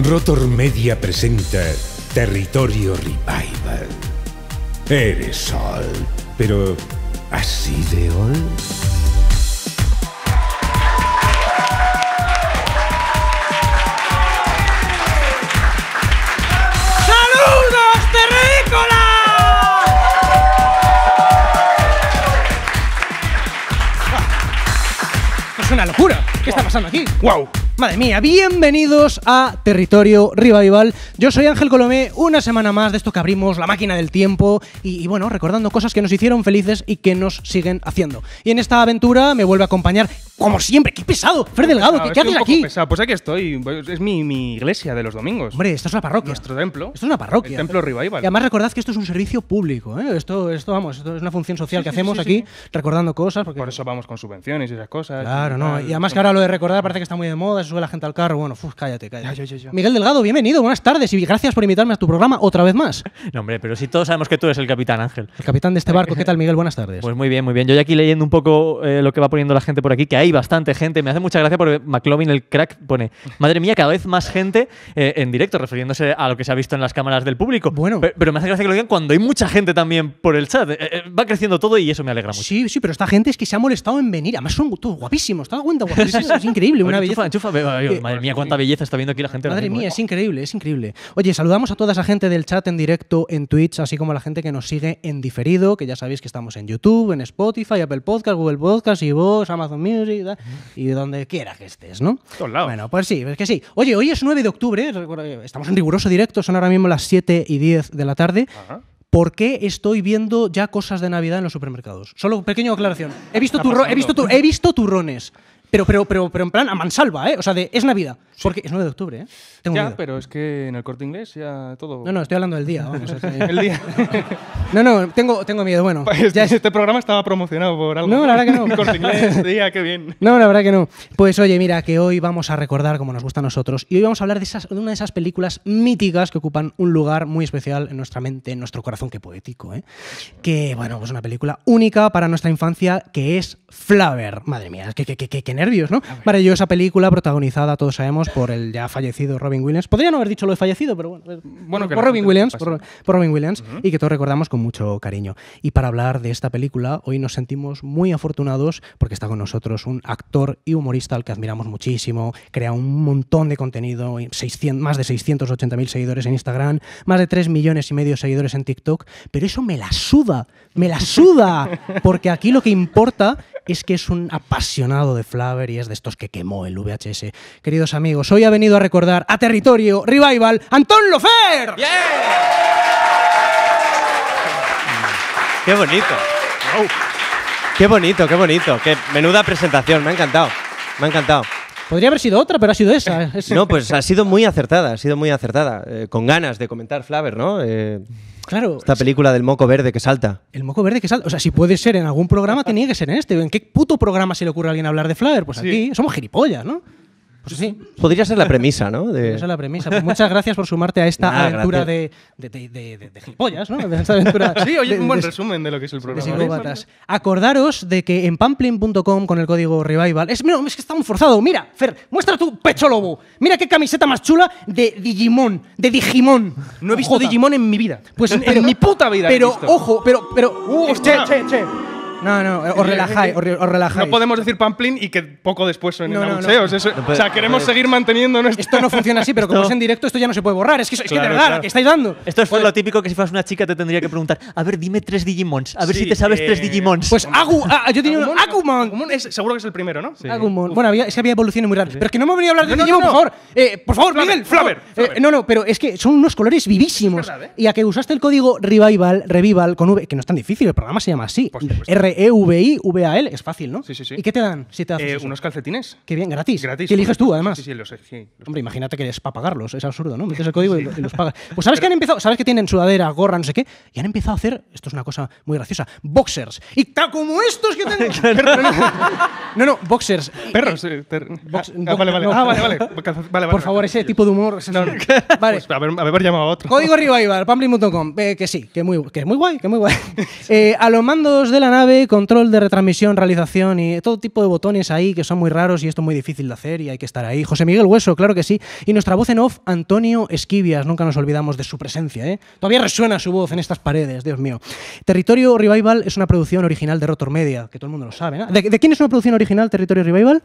Rotor Media presenta Territorio Revival. Eres Sol, pero ¿así de Ol? ¡Saludos, terrícolas! Es una locura. ¿Qué está pasando aquí? ¡Wow! Madre mía, bienvenidos a Territorio Revival. Yo soy Ángel Colomé, una semana más de esto que abrimos la máquina del tiempo y bueno, recordando cosas que nos hicieron felices y que nos siguen haciendo. Y en esta aventura me vuelve a acompañar, como siempre, ¡qué pesado! Fer Delgado, ¿qué haces aquí? Pesado. Pues aquí estoy, es mi iglesia de los domingos. Hombre, esto es una parroquia. Nuestro templo. Esto es una parroquia. El templo Revival. Y además recordad que esto es un servicio público, ¿eh? Esto es una función social que hacemos aquí, recordando cosas. Porque... Por eso vamos con subvenciones y esas cosas. Claro, no. Y además que ahora lo de recordar parece que está muy de moda, se sube la gente al carro. Bueno, cállate. Ya. Miguel Delgado, bienvenido, buenas tardes y gracias por invitarme a tu programa otra vez más. No, hombre, pero si todos sabemos que tú eres el capitán, Ángel. El capitán de este barco, ¿qué tal, Miguel? Buenas tardes. Pues muy bien, muy bien. Yo ya aquí leyendo un poco lo que va poniendo la gente por aquí, que hay bastante gente. Me hace mucha gracia porque McLovin, el crack, pone: madre mía, cada vez más gente en directo, refiriéndose a lo que se ha visto en las cámaras del público. Bueno. Pero me hace gracia que lo digan cuando hay mucha gente también por el chat. Va creciendo todo y eso me alegra mucho. Sí, pero esta gente es que se ha molestado en venir. Además son todos guapísimos, ¿te das cuenta? Guapísimos. Es increíble, una belleza. Enchufa. Madre mía, cuánta belleza está viendo aquí la gente. Madre mía, es increíble. Oye, saludamos a toda esa gente del chat en directo en Twitch, así como a la gente que nos sigue en diferido, que ya sabéis que estamos en YouTube, en Spotify, Apple Podcast, Google Podcast, iVoox, Amazon Music, y donde quiera que estés, ¿no? Todos lados. Bueno, pues sí, es que sí. Oye, hoy es 9 de octubre, estamos en riguroso directo, son ahora mismo las 7:10 de la tarde. Ajá. ¿Por qué estoy viendo ya cosas de Navidad en los supermercados? Solo pequeña aclaración. He visto turrones. Pero en plan a mansalva, ¿eh? O sea, es Navidad. Porque es 9 de octubre, ¿eh? Tengo miedo. Pero es que en el Corte Inglés ya todo... No, estoy hablando del día. Vamos, El día. No, tengo miedo. Bueno, Este programa estaba promocionado por algo. No, la verdad que no. Corte Inglés, día, qué bien. No, la verdad que no. Pues oye, mira, que hoy vamos a recordar como nos gusta a nosotros. Y hoy vamos a hablar de una de esas películas míticas que ocupan un lugar muy especial en nuestra mente, en nuestro corazón. Qué poético, ¿eh? Que, bueno, pues una película única para nuestra infancia que es Flavor. Madre mía, qué nervios, ¿no? Maravillosa película protagonizada, todos sabemos, por el ya fallecido Robin Williams. Podría no haber dicho lo de fallecido, pero bueno, por Robin Williams, por Robin Williams, y que todos recordamos con mucho cariño. Y para hablar de esta película, hoy nos sentimos muy afortunados porque está con nosotros un actor y humorista al que admiramos muchísimo, crea un montón de contenido, más de 680.000 seguidores en Instagram, más de 3,5 millones de seguidores en TikTok, pero eso me la suda, porque aquí lo que importa es que es un apasionado de Flavor y es de estos que quemó el VHS. Queridos amigos, hoy ha venido a recordar a Territorio Revival Antón Lofer. ¡Yeah! ¡Qué bonito! Wow. ¡Qué bonito! ¡Qué menuda presentación! Me ha encantado. Podría haber sido otra, pero ha sido esa. No, pues ha sido muy acertada. Con ganas de comentar Flavor, ¿no? Claro. Esta película del moco verde que salta. El moco verde que salta. O sea, si puede ser en algún programa, tenía que ser en este. ¿En qué puto programa se le ocurre a alguien hablar de Flavor? Pues sí. Aquí somos gilipollas, ¿no? Pues sí. Podría ser la premisa, ¿no? Esa es la premisa. Pues muchas gracias por sumarte a esta aventura de gilipollas, ¿no? De esta aventura Sí, oye, un buen resumen de lo que es el de programa. psicópatas. Acordaros de que en pamplin.com con el código Revival... Es que está muy forzado. Mira, Fer, muestra tu pecho lobo. Mira qué camiseta más chula de Digimon. No he visto Ojota. Digimon en mi vida. Pues en mi puta vida. Pero, he visto. ojo, pero... Che. No, os relajáis. No podemos decir Pamplin y que poco después suenen No. abucheos. O sea, queremos seguir manteniendo nuestro... Esto no funciona así, pero como es en directo, esto ya no se puede borrar. Es que de verdad, claro. ¿qué estáis dando? Esto es lo típico que si fueras una chica te tendría que preguntar: a ver, dime 3 Digimons. A ver si te sabes 3 Digimons. Pues yo tenía un Agumon. Seguro que es el primero, ¿no? Sí. Agumon. Bueno, es que había evoluciones muy raras. Pero es que no me venía a hablar de Digimon, no. por favor. Por favor, Miguel. Flavor. No, pero es que son unos colores vivísimos. Es verdad, ¿eh? Y a que usaste el código Revival con V, que no es tan difícil, el programa se llama así. Por supuesto. REVIVAL, es fácil, ¿no? Sí. ¿Y qué te dan si te haces eso? Unos calcetines. Qué bien, gratis. Gratis. Que eliges tú, además. Sí, los Hombre, imagínate que es para pagarlos, es absurdo, ¿no? Metes el código y los pagas. Pues ¿sabes que han empezado? ¿Sabes que tienen sudadera, gorra, no sé qué? Y han empezado a hacer, esto es una cosa muy graciosa, boxers. Y tal como estos que tenemos. No, boxers. Perros. Vale. Por favor, ese tipo de humor. Vale. Pues haber llamado a otro. Código Revival, pamplin.com. Que sí, que muy guay. A los mandos de la nave de control de retransmisión, realización y todo tipo de botones ahí que son muy raros y esto es muy difícil de hacer y hay que estar ahí. José Miguel Hueso, claro que sí. Y nuestra voz en off, Antonio Esquivias. Nunca nos olvidamos de su presencia, ¿eh? Todavía resuena su voz en estas paredes, Dios mío. Territorio Revival es una producción original de Rotor Media, que todo el mundo lo sabe, ¿no? ¿De quién es una producción original, Territorio Revival?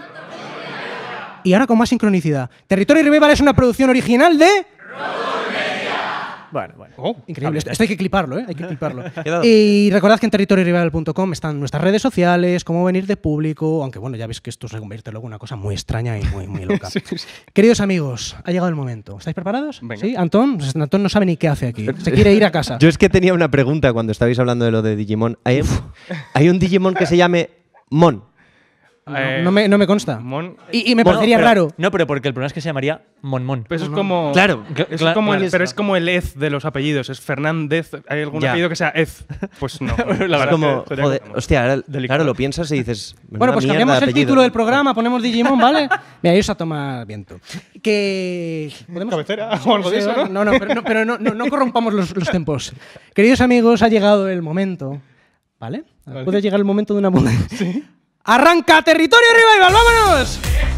Y ahora con más sincronicidad. Territorio Revival es una producción original de... Bueno. Increíble. Esto hay que cliparlo, ¿eh? Hay que cliparlo. Y recordad que en territoriorevival.com están nuestras redes sociales, cómo venir de público, aunque bueno, ya veis que esto se convierte luego en una cosa muy extraña y muy loca. Sí. Queridos amigos, ha llegado el momento. ¿Estáis preparados? Venga. ¿Sí? Antón no sabe ni qué hace aquí. Se quiere ir a casa. Yo es que tenía una pregunta cuando estabais hablando de lo de Digimon. ¿Hay un Digimon que se llame Mon? No me consta. Mon. Y me parecería raro. No, pero porque el problema es que se llamaría Mon. Pero eso es como. Claro. Pero es como el Ez de los apellidos. Es Fernández. ¿Hay algún apellido que sea Ez? Pues no. La verdad como, joder, hostia, ahora, claro, lo piensas y dices. Bueno, pues cambiamos el título del programa, ponemos Digimon, ¿vale? Mira, irse a tomar viento. Que. ¿Cabecera o algo de eso, no? Pero no corrompamos los tempos. Queridos amigos, ha llegado el momento. ¿Vale? Puede llegar el momento de una muda. Sí. ¡Arranca Territorio Revival! ¡Vámonos!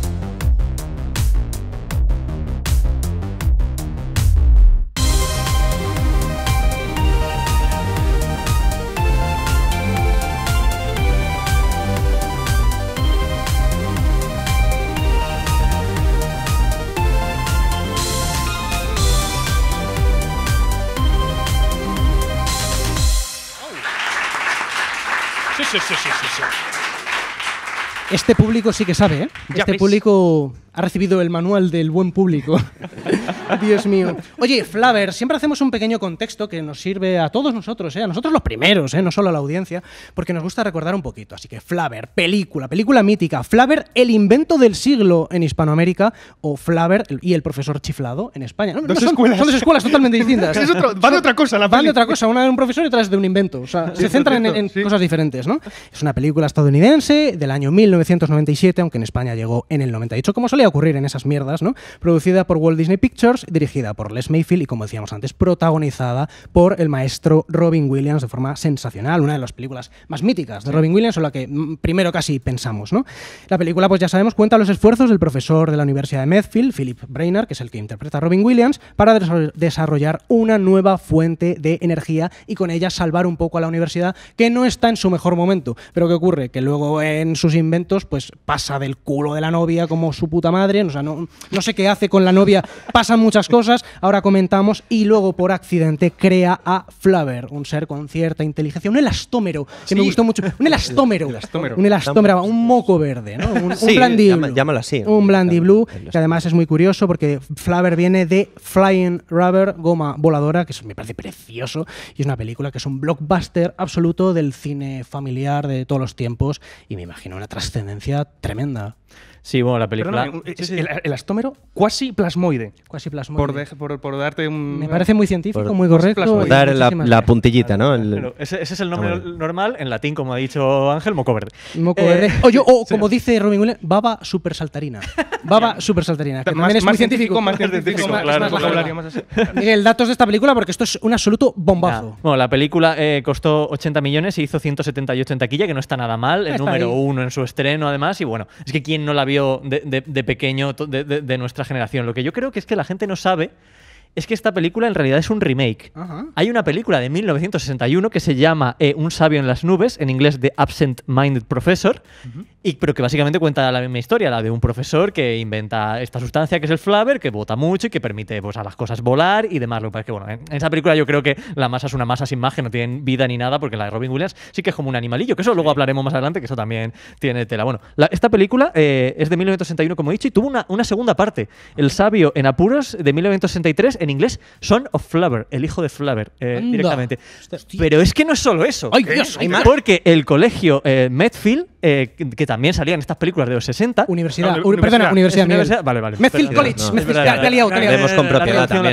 Sí. Este público sí que sabe, ¿eh? Este público ha recibido el manual del buen público. Dios mío. Oye, Flaver, siempre hacemos un pequeño contexto que nos sirve a todos nosotros, a nosotros los primeros, no solo a la audiencia, porque nos gusta recordar un poquito. Así que Flaver, película mítica. Flaver, el invento del siglo en Hispanoamérica, o Flaver y el profesor chiflado en España. Son dos escuelas totalmente distintas. Van de otra cosa, Van de otra cosa, una de un profesor y otra es de un invento. O sea, se centran en cosas diferentes, ¿no? Es una película estadounidense del año 1997, aunque en España llegó en el 98, como solía ocurrir en esas mierdas, ¿no? Producida por Walt Disney Pictures, dirigida por Les Mayfield y, como decíamos antes, protagonizada por el maestro Robin Williams de forma sensacional, una de las películas más míticas de Robin Williams, o la que primero casi pensamos, ¿no? La película, pues ya sabemos, cuenta los esfuerzos del profesor de la Universidad de Medfield, Philip Brainerd, que es el que interpreta a Robin Williams, para desarrollar una nueva fuente de energía y con ella salvar un poco a la universidad, que no está en su mejor momento. Pero ¿qué ocurre? Que luego en sus inventos pues pasa del culo de la novia como su puta madre, o sea, no sé qué hace con la novia, pasan muchas cosas, ahora comentamos, y luego por accidente crea a Flaver, un ser con cierta inteligencia, un elastómero, que me gustó mucho, un elastómero, un moco verde, ¿no? Un Blandy Blue. Llámalo así. Un Blandy Blue, que además es muy curioso porque Flaver viene de Flying Rubber, goma voladora, que me parece precioso, y es una película que es un blockbuster absoluto del cine familiar de todos los tiempos, y me imagino una trascendencia tremenda. Sí, bueno, la película... Perdona, el elastómero cuasi plasmoide. Cuasi plasmoide. Por darte un... Me parece muy científico, muy correcto. Por dar la puntillita, ¿no? Ese es el nombre normal, en latín, como ha dicho Ángel, moco verde. Moco verde. O como dice Robin Williams, baba super saltarina. Baba super saltarina. Que también es muy científico. Más científico, claro. Más así. Miguel, datos de esta película porque esto es un absoluto bombazo. Bueno, la película costó 80 millones y hizo 178 en taquilla, que no está nada mal. El número 1 en su estreno, además. Y bueno, es que quién no la vio de pequeño de nuestra generación. Lo que yo creo que es que la gente no sabe es que esta película en realidad es un remake. Hay una película de 1961 que se llama Un sabio en las nubes, en inglés The Absent Minded Professor, pero que básicamente cuenta la misma historia, la de un profesor que inventa esta sustancia que es el Flaver, que bota mucho y que permite pues, a las cosas volar y demás. Lo que pasa es que, bueno, en esa película yo creo que la masa es una masa sin magia, no tiene vida ni nada, porque la de Robin Williams sí que es como un animalillo, que eso luego hablaremos más adelante, que eso también tiene tela. Bueno, esta película es de 1961, como he dicho, y tuvo una segunda parte, El sabio en apuros, de 1963, en inglés Son of Flaver, el hijo de Flaver, directamente. Hostia. Pero es que no es solo eso. ¡Ay, Dios! ¿Hay más? Porque el colegio Medfield, que también salía en estas películas de los 60... Universidad. Universidad. Vale. Medfield College. Vemos con propiedad también.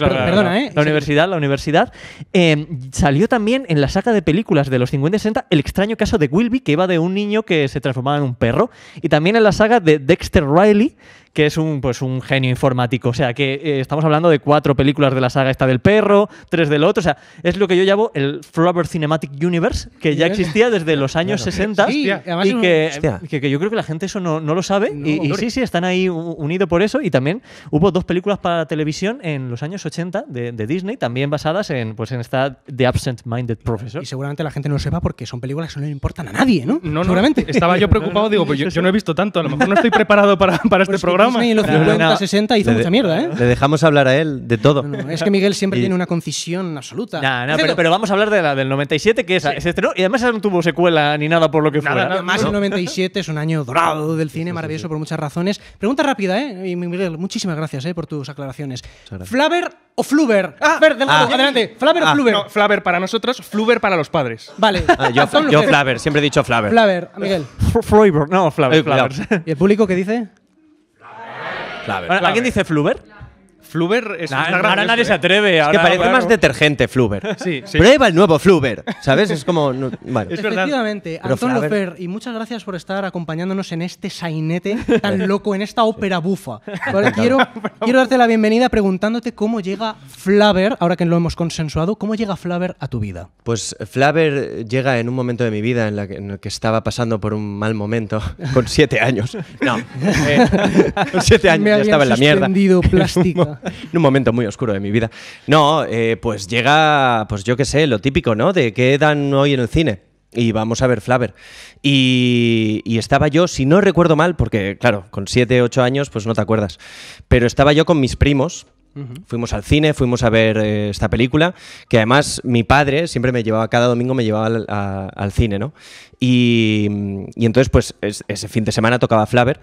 La universidad. Salió también en la saga de películas de los 50 y 60 El extraño caso de Wilby, que iba de un niño que se transformaba en un perro. Y también en la saga de Dexter Riley, que es un genio informático. O sea, que estamos hablando de 4 películas de la saga esta del perro, 3 del otro. O sea, es lo que yo llamo el Flubber Cinematic Universe, que ya existía desde los años 60 Sí, además y que yo creo que la gente eso no lo sabe. Y sí, están ahí unidos por eso. Y también hubo 2 películas para televisión en los años 80 de Disney, también basadas en esta The Absent-Minded Professor. Y seguramente la gente no lo sepa porque son películas que no le importan a nadie, ¿no? No, seguramente. Estaba yo preocupado, digo, pues yo no he visto tanto, a lo mejor no estoy preparado para este programa. Disney en los 50, 60 hizo mucha mierda, ¿eh? Le dejamos hablar a él de todo. No, es que Miguel siempre tiene una concisión absoluta. Pero vamos a hablar de la del 97, que se estrenó y además no tuvo secuela ni nada por lo que fuera. Además, el 97 es un año dorado del cine, maravilloso por muchas razones. Pregunta rápida, ¿eh? Y Miguel, muchísimas gracias por tus aclaraciones. ¿Flubber o Flubber? Adelante. ¿Flubber o Flubber? No, Flubber para nosotros, Flubber para los padres. Vale. Yo Flubber, siempre he dicho Flubber. Flubber, Miguel. Flubber, no, Flubber. ¿Y el público qué dice? Flubber. ¿Alguien dice Flubber? Flubber es ahora nadie se atreve. Es que parece más detergente Flubber. Sí. Prueba el nuevo Flubber, ¿sabes? Es como... Vale. Es verdad. Efectivamente, Pero Antón Flubber- Lofer, y muchas gracias por estar acompañándonos en este sainete tan loco, en esta ópera bufa. Ahora quiero darte la bienvenida preguntándote cómo llega Flubber, ahora que lo hemos consensuado, ¿cómo llega Flubber a tu vida? Pues Flubber llega en un momento de mi vida en el que estaba pasando por un mal momento, con 7 años. No, con 7 años Me ya habían estaba en la mierda. suspendido plástica. En un momento muy oscuro de mi vida. No, pues llega, pues yo qué sé, lo típico, ¿no? De qué dan hoy en el cine. Y vamos a ver Flubber. Y estaba yo, si no recuerdo mal, porque claro, con 7, 8 años, pues no te acuerdas. Pero estaba yo con mis primos. Fuimos al cine, fuimos a ver esta película, que además mi padre siempre me llevaba, cada domingo me llevaba al cine, ¿no? Y entonces, pues ese fin de semana tocaba Flubber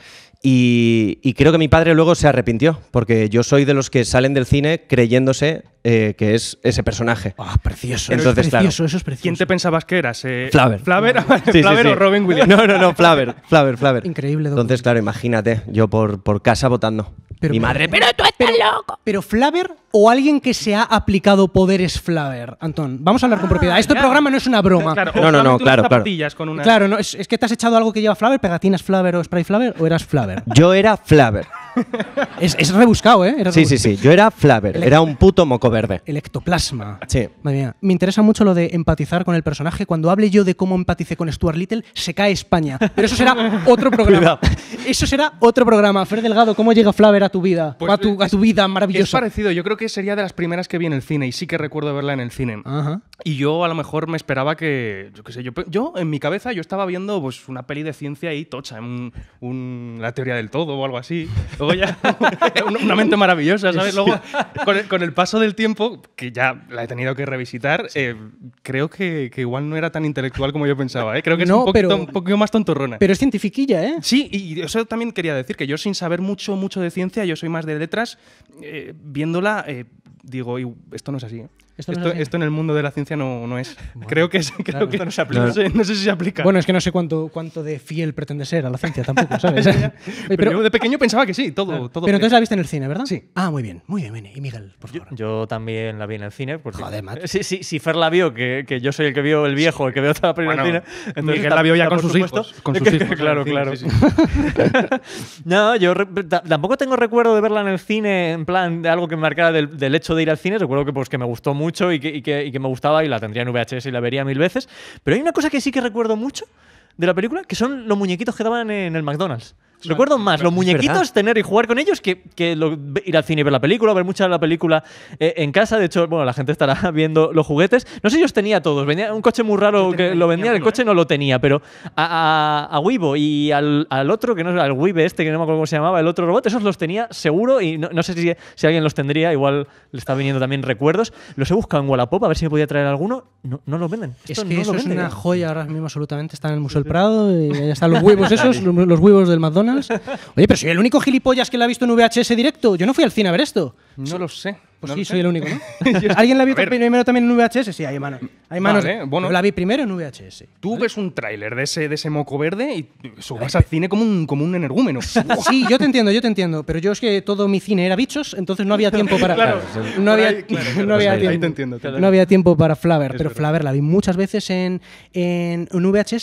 y creo que mi padre luego se arrepintió, porque yo soy de los que salen del cine creyéndose que es ese personaje. Precioso. Entonces, eso es precioso. ¿Quién te pensabas que eras? Flubber. ¿Flubber? Sí, ¿Flubber sí. o Robin Williams? No, Flubber. Increíble, doctor. Entonces, claro, imagínate, yo por casa votando. Mi madre, pero tú estás loco. ¿Pero Flubber o alguien que se ha aplicado poderes Flubber? Antón, vamos a hablar con propiedad. Este programa no es una broma. Claro, No, solamente unas claro. zapatillas con una... Claro, no, es que te has echado algo que lleva Flubber, pegatinas Flubber o spray Flubber, o eras Flubber. Yo era Flubber. Es rebuscado, ¿eh? Sí. Yo era Flubber. Era un puto moco verde. El ectoplasma. Sí. Madre mía. Me interesa mucho lo de empatizar con el personaje. Cuando hable yo de cómo empaticé con Stuart Little, se cae España. Pero eso será otro programa. Eso será otro programa. Fer Delgado, ¿cómo llega Flubber a tu vida? Pues a tu vida Es maravillosa. parecido, yo creo que sería de las primeras que vi en el cine y sí que recuerdo verla en el cine. Ajá. Y yo a lo mejor me esperaba que, yo qué sé, yo en mi cabeza yo estaba viendo pues una peli de ciencia ahí tocha, la teoría del todo o algo así. Luego ya una mente maravillosa, ¿sabes? Luego con el paso del tiempo, que ya la he tenido que revisitar, creo que igual no era tan intelectual como yo pensaba, ¿eh? Creo que es un poquito más tontorrona. Pero es cientifiquilla, ¿eh? Sí, y eso también quería decir, que yo sin saber mucho de ciencia, yo soy más de letras, viéndola, digo, esto no es así, ¿eh? Esto en el mundo de la ciencia no es. Bueno, creo que no se aplica. No sé si se aplica. Bueno, es que no sé cuánto de fiel pretende ser a la ciencia tampoco, ¿sabes? pero yo de pequeño pensaba que sí, todo. Pero entonces la viste en el cine, ¿verdad? Sí. Muy bien. Y Miguel, por favor. Yo también la vi en el cine. Porque Joder, macho. Si Fer la vio, que yo soy el que vio el viejo, el que vio toda la película en el cine. Entonces Miguel la vio ya con por sus supuesto, hijos. Con sus hijos. Claro. Sí. No, yo tampoco tengo recuerdo de verla en el cine, en plan de algo que me marcara del hecho de ir al cine. Recuerdo que me gustó mucho y que me gustaba y la tendría en VHS y la vería 1000 veces. Pero hay una cosa que sí que recuerdo mucho de la película, que son los muñequitos que daban en el McDonald's. Recuerdo más los muñequitos, tener y jugar con ellos, que ir al cine y ver la película, ver mucha de la película en casa. De hecho, bueno, la gente estará viendo los juguetes. No sé si los tenía todos. Venía un coche muy raro que lo vendía, el coche no lo tenía, pero a Wibo y al otro, que no es al Wibe este, que no me acuerdo cómo se llamaba, el otro robot, esos los tenía seguro y no sé si alguien los tendría, igual le está viniendo también recuerdos. Los he buscado en Wallapop a ver si me podía traer alguno. No los venden. Es que eso es una joya ahora mismo absolutamente. Está en el Museo del Prado y ya están los huevos esos, los huevos del McDonald's. Oye, pero soy el único gilipollas que la ha visto en VHS directo. Yo no fui al cine a ver esto. No lo sé. Pues no sí, lo sé. soy el único, ¿no? ¿Alguien la vio primero también en VHS? Sí, hay manos. Vale, bueno. Yo la vi primero en VHS. Tú ves un tráiler de ese moco verde y subas al cine como un energúmeno. Sí, yo te entiendo. Pero yo es que todo mi cine era bichos, entonces no había tiempo para... Claro, no había ahí te entiendo. No había tiempo para Flubber. Pero verdad. Flubber la vi muchas veces en VHS.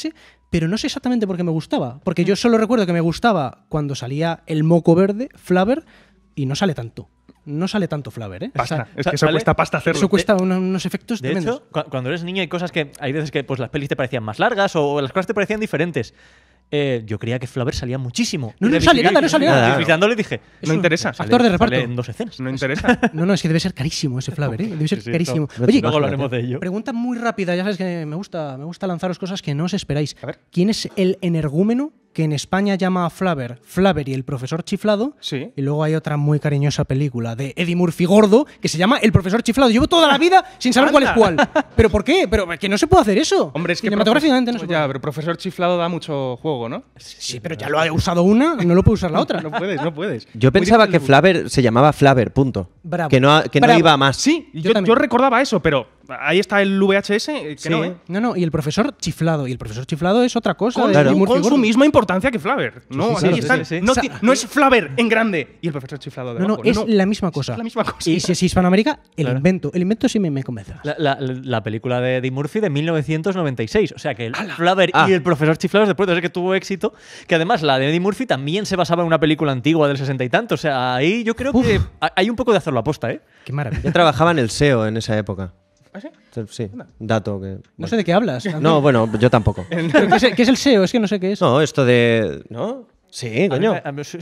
pero no sé exactamente por qué me gustaba. Porque yo solo recuerdo que me gustaba cuando salía el moco verde, Flubber, y no sale tanto. No sale tanto Flubber, ¿eh? Pasta. O sea, Es que eso ¿sale? cuesta pasta hacerlo. eso cuesta unos efectos De tremendos. hecho, cuando eres niño hay cosas que hay veces que pues las pelis te parecían más largas o las cosas te parecían diferentes. Yo creía que Flubber salía muchísimo. No, Y no sale nada, no sale nada. nada. Revisitándole dije, No interesa. Actor de reparto. sale en 2 escenas. No interesa. No, es que debe ser carísimo ese Flubber, ¿eh? Debe ser Sí, carísimo. no. Oye, Luego hablaremos de ello. pregunta muy rápida, ya sabes que me gusta lanzaros cosas que no os esperáis. A ver. ¿Quién es el energúmeno que en España llama a Flubber y el profesor chiflado? Sí. Y luego hay otra muy cariñosa película de Eddie Murphy gordo que se llama El profesor chiflado. Llevo toda la vida sin saber cuál es cuál. ¿Pero por qué? Pero que no se puede hacer eso. Hombre, es que cinematográficamente no se puede. Ya, pero profesor chiflado da mucho juego, ¿no? Sí, pero ya lo ha usado una, no lo puede usar la otra. No puedes, no puedes. Yo Muy pensaba difícil que de buscar. Flubber se llamaba Flubber, punto. Bravo. Que no Bravo. iba a más. Sí, Yo también. yo recordaba eso, pero ahí está el VHS, que Sí. no, ¿eh? No, y el profesor chiflado. Y el profesor chiflado es otra cosa. de Claro. Eddie Murphy Con su gordo. misma importancia que Flubber. No, sí, ahí sí, están. sí, sí. No, O sea, no es Flubber en grande y el profesor chiflado No, debajo. no, es la misma cosa. Es la misma cosa. Y si es Hispanoamérica, el Claro. invento. El invento sí me convence. La película de Eddie Murphy de 1996. O sea que el Flubber Ah. y el profesor chiflados después de ser que tuvo éxito. Que además la de Eddie Murphy también se basaba en una película antigua del 60 y tanto. O sea, ahí yo creo que hay un poco de hacerlo aposta, ¿eh? Qué maravilla. Yo trabajaba en el SEO en esa época. ¿Ah, sí? Sí, dato que... No sé de qué hablas. No, bueno, yo tampoco. ¿Pero qué es el SEO? Es que no sé qué es. No, esto de... ¿No? Sí, coño.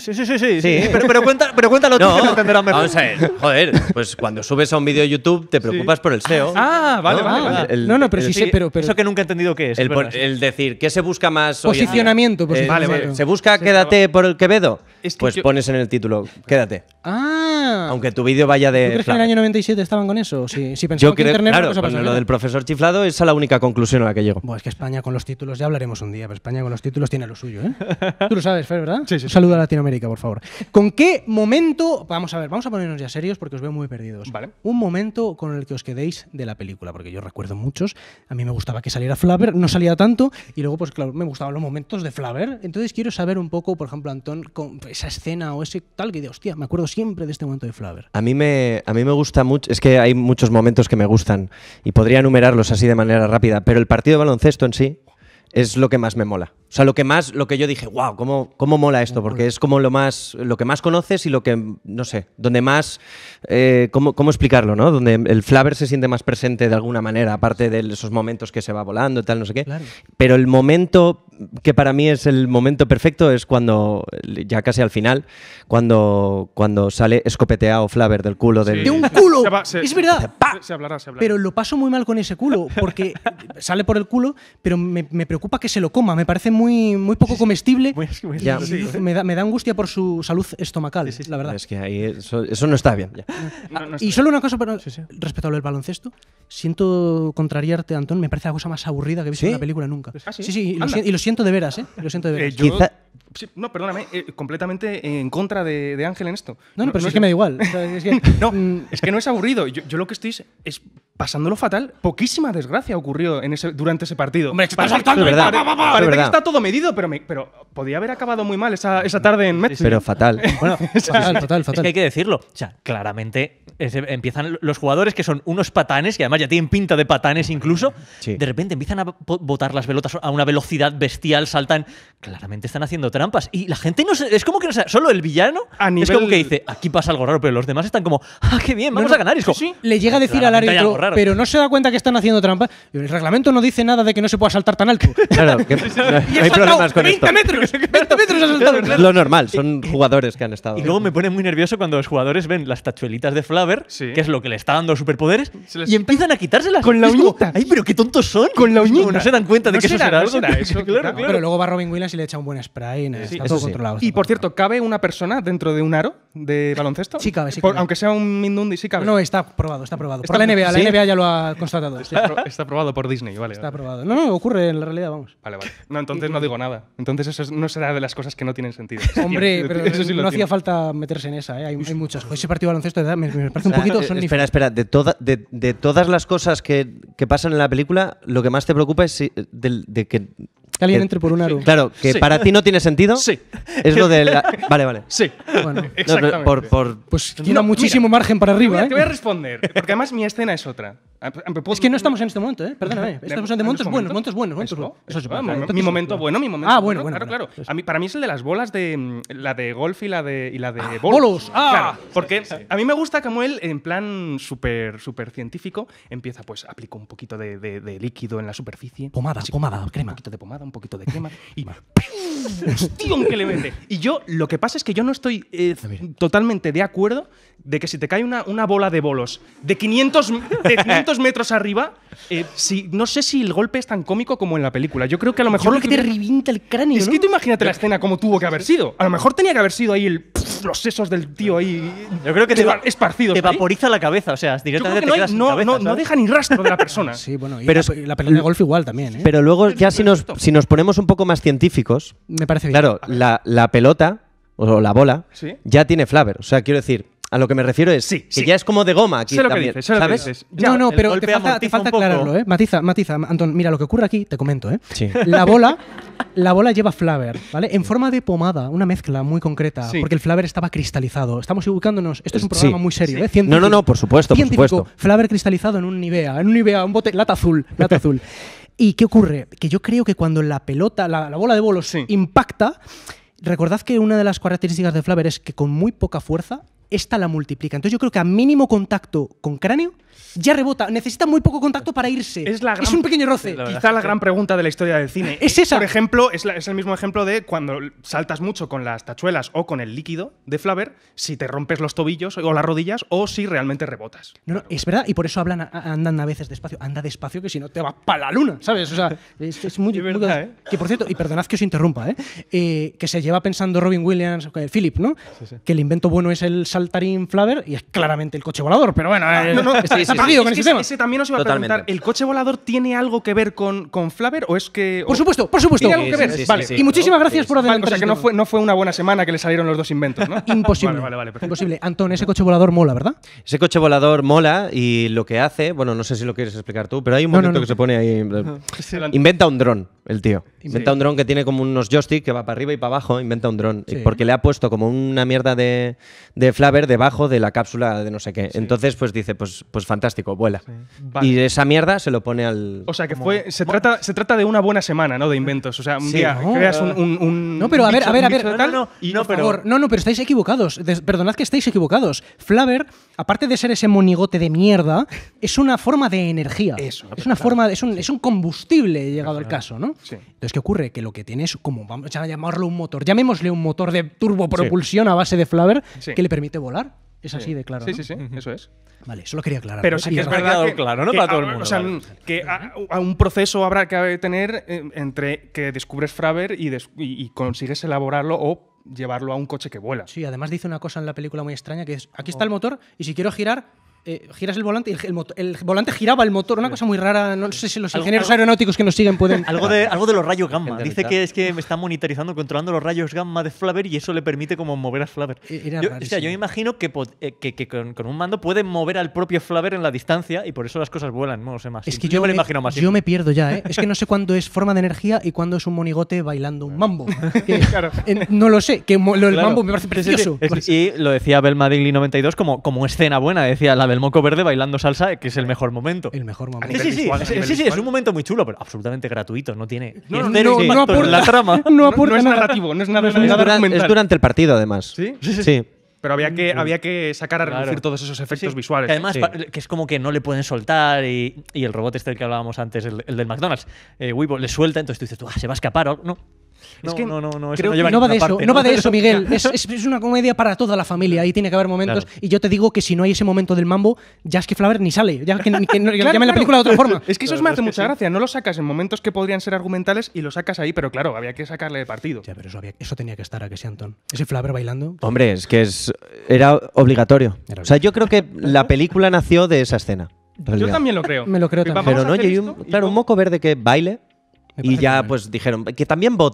Sí. Pero cuéntalo tú que lo entenderás mejor. Vamos a ver, joder, pues cuando subes a un vídeo de YouTube te preocupas por el SEO. Ah, vale, ¿no? vale. No, pero sí sé, pero Eso que nunca he entendido qué es. El, es verdad. el decir, ¿qué se busca más hoy en día? Posicionamiento, posicionamiento. Vale, vale. ¿Se busca quédate por el Quevedo? Es que Pues yo- pones en el título, quédate. Ah. Aunque tu vídeo vaya ¿Tú de... crees que en el año 97 estaban con eso? Si Yo pensaba que creo, Internet era claro, una cosa con pasajera. lo del profesor chiflado esa es la única conclusión a la que llego. Buah, es que España con los títulos, ya hablaremos un día, pero España con los títulos tiene lo suyo, ¿eh? Tú lo sabes, Fer, ¿verdad? Sí, sí, Un saludo a Latinoamérica, por favor. ¿Con qué momento, vamos a ver, vamos a ponernos ya serios porque os veo muy perdidos. Vale. Un momento con el que os quedéis de la película, porque yo recuerdo muchos. A mí me gustaba que saliera Flubber, no salía tanto, y luego, pues claro, me gustaban los momentos de Flubber. Entonces quiero saber un poco, por ejemplo, Antón, con esa escena o ese tal que de hostia, me acuerdo siempre de este momento de Flubber. A mí me gusta mucho, es que hay muchos momentos que me gustan y podría enumerarlos así de manera rápida, pero el partido de baloncesto en sí es lo que más me mola. O sea, lo que yo dije, wow, cómo mola esto, porque es como lo que más conoces y lo que, no sé, donde más, cómo explicarlo, ¿no? Donde el Flubber se siente más presente de alguna manera, aparte de esos momentos que se va volando y tal, no sé qué. Claro. Pero el momento que para mí es el momento perfecto es cuando, ya casi al final, cuando sale escopeteado Flubber del culo del... ¡De un culo! Se ¡Es verdad! Se hablará, se hablará. Pero lo paso muy mal con ese culo, porque sale por el culo, pero me preocupa que se lo coma. Me parece muy poco comestible. Y Ya. me da angustia por su salud estomacal, la verdad. Es que ahí eso no está bien. Ya. No Y solo una cosa respecto a lo del baloncesto. Siento contrariarte, Antón. Me parece la cosa más aburrida que he visto ¿Sí? en una película nunca. ¿Ah, sí? Sí, Anda. y lo siento de veras, ¿eh? Lo siento de veras. Yo- Quizá- sí, no, perdóname, completamente en contra de Ángel en esto. No, pero es que me da igual. O sea, es que, No, mm, es que no es aburrido. Yo lo que estoy es pasándolo fatal. Poquísima desgracia ocurrió durante ese partido. Hombre, parece, saltando, es verdad. parece Es que verdad. está todo medido, pero podía haber acabado muy mal esa tarde en Metz. Pero fatal. Bueno, fatal. es que hay que decirlo. O sea, claramente empiezan los jugadores que son unos patanes, que además ya tienen pinta de patanes incluso. Sí. De repente empiezan a botar las pelotas a una velocidad bestial, saltan. Claramente están haciendo trampas. Y la gente no se, es como que no sabe. Solo el villano A es nivel- como que dice, aquí pasa algo raro, pero los demás están como, ¡ah, qué bien! Vamos a ganar. Y es como, sí. le llega a decir al claramente hay algo árbitro, raro. pero no se da cuenta que están haciendo trampa. Y el reglamento no dice nada de que no se pueda saltar tan alto. Claro, que no hay problemas con esto. 20 metros ha saltado. Es lo normal, son jugadores que han estado. Y luego me pone muy nervioso cuando los jugadores ven las tachuelitas de Flubber, Sí. que es lo que le está dando superpoderes, Se les- y empiezan a quitárselas. Con la Es como, uñita. ¡ay, pero qué tontos son! Con la Es como, uñita. No se dan cuenta de No que eso será, será no algo. será eso, claro, claro. Pero luego va Robin Williams y le echa un buen spray. Está eso todo sí. controlado. Y por cierto, ¿cabe una persona dentro de un aro de baloncesto? Sí cabe, sí cabe. Aunque sea un Mindundi, sí cabe. No, está probado. Está- Por la NBA, ¿sí? la NBA ya lo ha constatado. Sí, Está aprobado por Disney, vale. está vale. probado. No, ocurre en la realidad, vamos. Vale. No, entonces no digo nada. Entonces eso no será de las cosas que no tienen sentido. Hombre, pero Eso sí lo no hacía tiene. falta meterse en esa, ¿eh? Hay muchas. Ese partido de baloncesto de verdad, me parece un poquito sonífero. Espera, de todas las cosas que pasan en la película, lo que más te preocupa es de que Que alguien entre por un aro. Claro, que Sí. para ti no tiene sentido. Sí. Es lo de la... Vale. Sí. Bueno, No, Exactamente. pues tiene muchísimo margen para arriba, Te voy a ¿eh? responder, porque además mi escena es otra. Es que no estamos en este momento, ¿eh? Perdóname. Estamos en momentos buenos, momentos buenos. Eso, Eso se puede. mi Entonces, momento claro. bueno, mi momento Ah, bueno. Claro. Para mí es el de las bolas de la de golf y la de bolos. bolos. Claro, porque a mí me gusta como él, en plan súper científico, empieza, pues, aplica un poquito de líquido en la superficie. Pomada, crema. Un poquito de pomada, un poquito de crema y ¡hostión que le mete! Y yo, lo que pasa es que yo no estoy totalmente de acuerdo de que si te cae una bola de bolos de 500 metros arriba, no sé si el golpe es tan cómico como en la película. Yo creo que a lo mejor Yo creo que te revienta el cráneo, es ¿no? que tú imagínate la escena como tuvo que haber sido. A lo mejor tenía que haber sido ahí los sesos del tío ahí Yo creo que te esparcidos. te ahí. vaporiza la cabeza, o sea, Yo creo directamente que te quedas sin cabeza, no ¿sabes? deja ni rastro de la persona. Sí, bueno, y Pero la pelota de golf igual también, ¿eh? Pero luego, ya si nos ponemos un poco más científicos, Me parece bien. claro, la pelota o la bola Sí. ya tiene flavor. O sea, quiero decir, a lo que me refiero es Sí, que sí. ya es como de goma aquí Sé lo que también, dices, sé lo que ¿sabes? dices. Ya, No, el pero golpe te falta amortiza un poco. aclararlo, ¿eh? Matiza, Antón. Mira, lo que ocurre aquí, te comento, ¿eh? Sí. La bola lleva flavor, ¿vale? En forma de pomada, una mezcla muy concreta, Sí. porque el flavor estaba cristalizado. Estamos ubicándonos. Esto es un programa Sí. muy serio, ¿eh? No, por supuesto, por Científico, supuesto. Flavor cristalizado en un Nivea, un bote, lata azul. ¿Y qué ocurre? Que yo creo que cuando la pelota, la bola de bolos Sí. impacta, recordad que una de las características del flavor es que con muy poca fuerza, esta la multiplica. Entonces yo creo que a mínimo contacto con cráneo, ya rebota. Necesita muy poco contacto para irse. Es la gran- un pequeño roce. Quizá la gran pregunta de la historia del cine. Es esa. Por ejemplo, es el mismo ejemplo de cuando saltas mucho con las tachuelas o con el líquido de flavor, si te rompes los tobillos o las rodillas o si realmente rebotas. No, es verdad, y por eso andan a veces despacio. Anda despacio que si no te vas para la luna, ¿sabes? O sea, es muy... Es verdad, ¿eh? Que por cierto, y perdonad que os interrumpa, que se lleva pensando Robin Williams, Philip, ¿no? Que el invento bueno es el saltarín flavor y es claramente el coche volador, pero bueno, está perdido con ese tema. Ese también os iba a Totalmente. preguntar, ¿el coche volador tiene algo que ver con flavor o es que...? Por supuesto. ¿Tiene algo que ver? sí, Vale. sí, Y muchísimas gracias por Vale, adelantar o sea que ese no tema. fue una buena semana que le salieron los dos inventos, ¿no? Imposible. Vale, perfecto. Imposible. Antón, ese coche volador mola, ¿verdad? Ese coche volador mola y lo que hace, bueno, no sé si lo quieres explicar tú, pero hay un No, momento no. que se pone ahí. Inventa un dron, el tío. Inventa Sí. un dron que tiene como unos joysticks que va para arriba y para abajo. Inventa un dron. Sí. Porque le ha puesto como una mierda de flavor debajo de la cápsula de no sé qué. Entonces, pues dice, pues fantástico, vuela. Vale. Y esa mierda se lo pone al. O sea que se trata de una buena semana, ¿no? De inventos. O sea, un Sí. día No. creas un No, pero a ver, bicho- a ver, un a ver. bicho de tal y Por favor, no, pero estáis equivocados. Perdonad que estáis equivocados. Flavor, aparte de ser ese monigote de mierda, es una forma de energía. Eso, es una forma, es un combustible, llegado al caso, ¿no? Sí. Entonces, ¿qué ocurre? Que lo que tiene es como, vamos a llamarlo un motor. Llamémosle un motor de turbopropulsión a base de Flavor Sí. que le permite volar. Es así de claro. Sí, ¿no? sí, eso es. Vale, solo quería aclarar. Pero sí que es ha verdad quedado que, claro, ¿no? que Para todo el mundo, o sea, vale. que a un proceso habrá que tener entre que descubres Flavor y consigues elaborarlo o llevarlo a un coche que vuela. Sí, además dice una cosa en la película muy extraña que es, aquí está el motor y si quiero girar, giras el volante y el volante giraba el motor. Una cosa muy rara, no sé si los ingenieros aeronáuticos que nos siguen pueden... Algo de los rayos gamma. Dice Enderezar. que es que me está monitorizando, controlando los rayos gamma de Flavor y eso le permite como mover a Flavor. Era Yo, o sea, rarísimo. yo me imagino que con un mando pueden mover al propio Flavor en la distancia y por eso las cosas vuelan. No sé más. Es que yo me lo imagino más. yo me pierdo ya, ¿eh? Es que no sé cuándo es forma de energía y cuándo es un monigote bailando un mambo. Que, no lo sé, que el Claro. mambo me parece Sí, sí, sí. precioso. Y lo decía Belma Daily 92 como escena buena. Decía la del moco verde bailando salsa, que es el mejor momento. El mejor mambo. nivel Sí, sí, visual, a nivel sí, sí, es visual. un momento muy chulo, pero absolutamente gratuito. No tiene No, cero no impacto en la aporta. trama. No aporta es nada. narrativo, no es nada, Es, nada es argumental. durante el partido, además. ¿Sí? Sí. Pero había que sacar a relucir Claro. todos esos efectos Sí, visuales. que además, Sí. que es como que no le pueden soltar y el robot este del que hablábamos antes, el del McDonald's, Weibo, le suelta, entonces tú dices, se va a escapar o algo. No. Es que no, eso creo no que lleva a No va de ninguna eso, parte, no va de eso, Miguel. Es una comedia para toda la familia. Ahí tiene que haber momentos. Claro. Y yo te digo que si no hay ese momento del mambo, ya es que Flavor ni sale. Ya que Claro, llamen la claro. película de otra forma. Es que eso me hace mucha gracia. No lo sacas en momentos que podrían ser argumentales y lo sacas ahí, pero claro, había que sacarle de partido. Ya, pero eso tenía que estar a que sea Antón. Ese Flavor bailando. Hombre, es que era obligatorio. Era O sea, yo creo que la película nació de esa escena. en Yo realidad. también lo creo. Me lo creo Vamos también. Pero a no, hacer y esto claro, un moco verde que baile Me y parece ya genial. pues dijeron que también vote.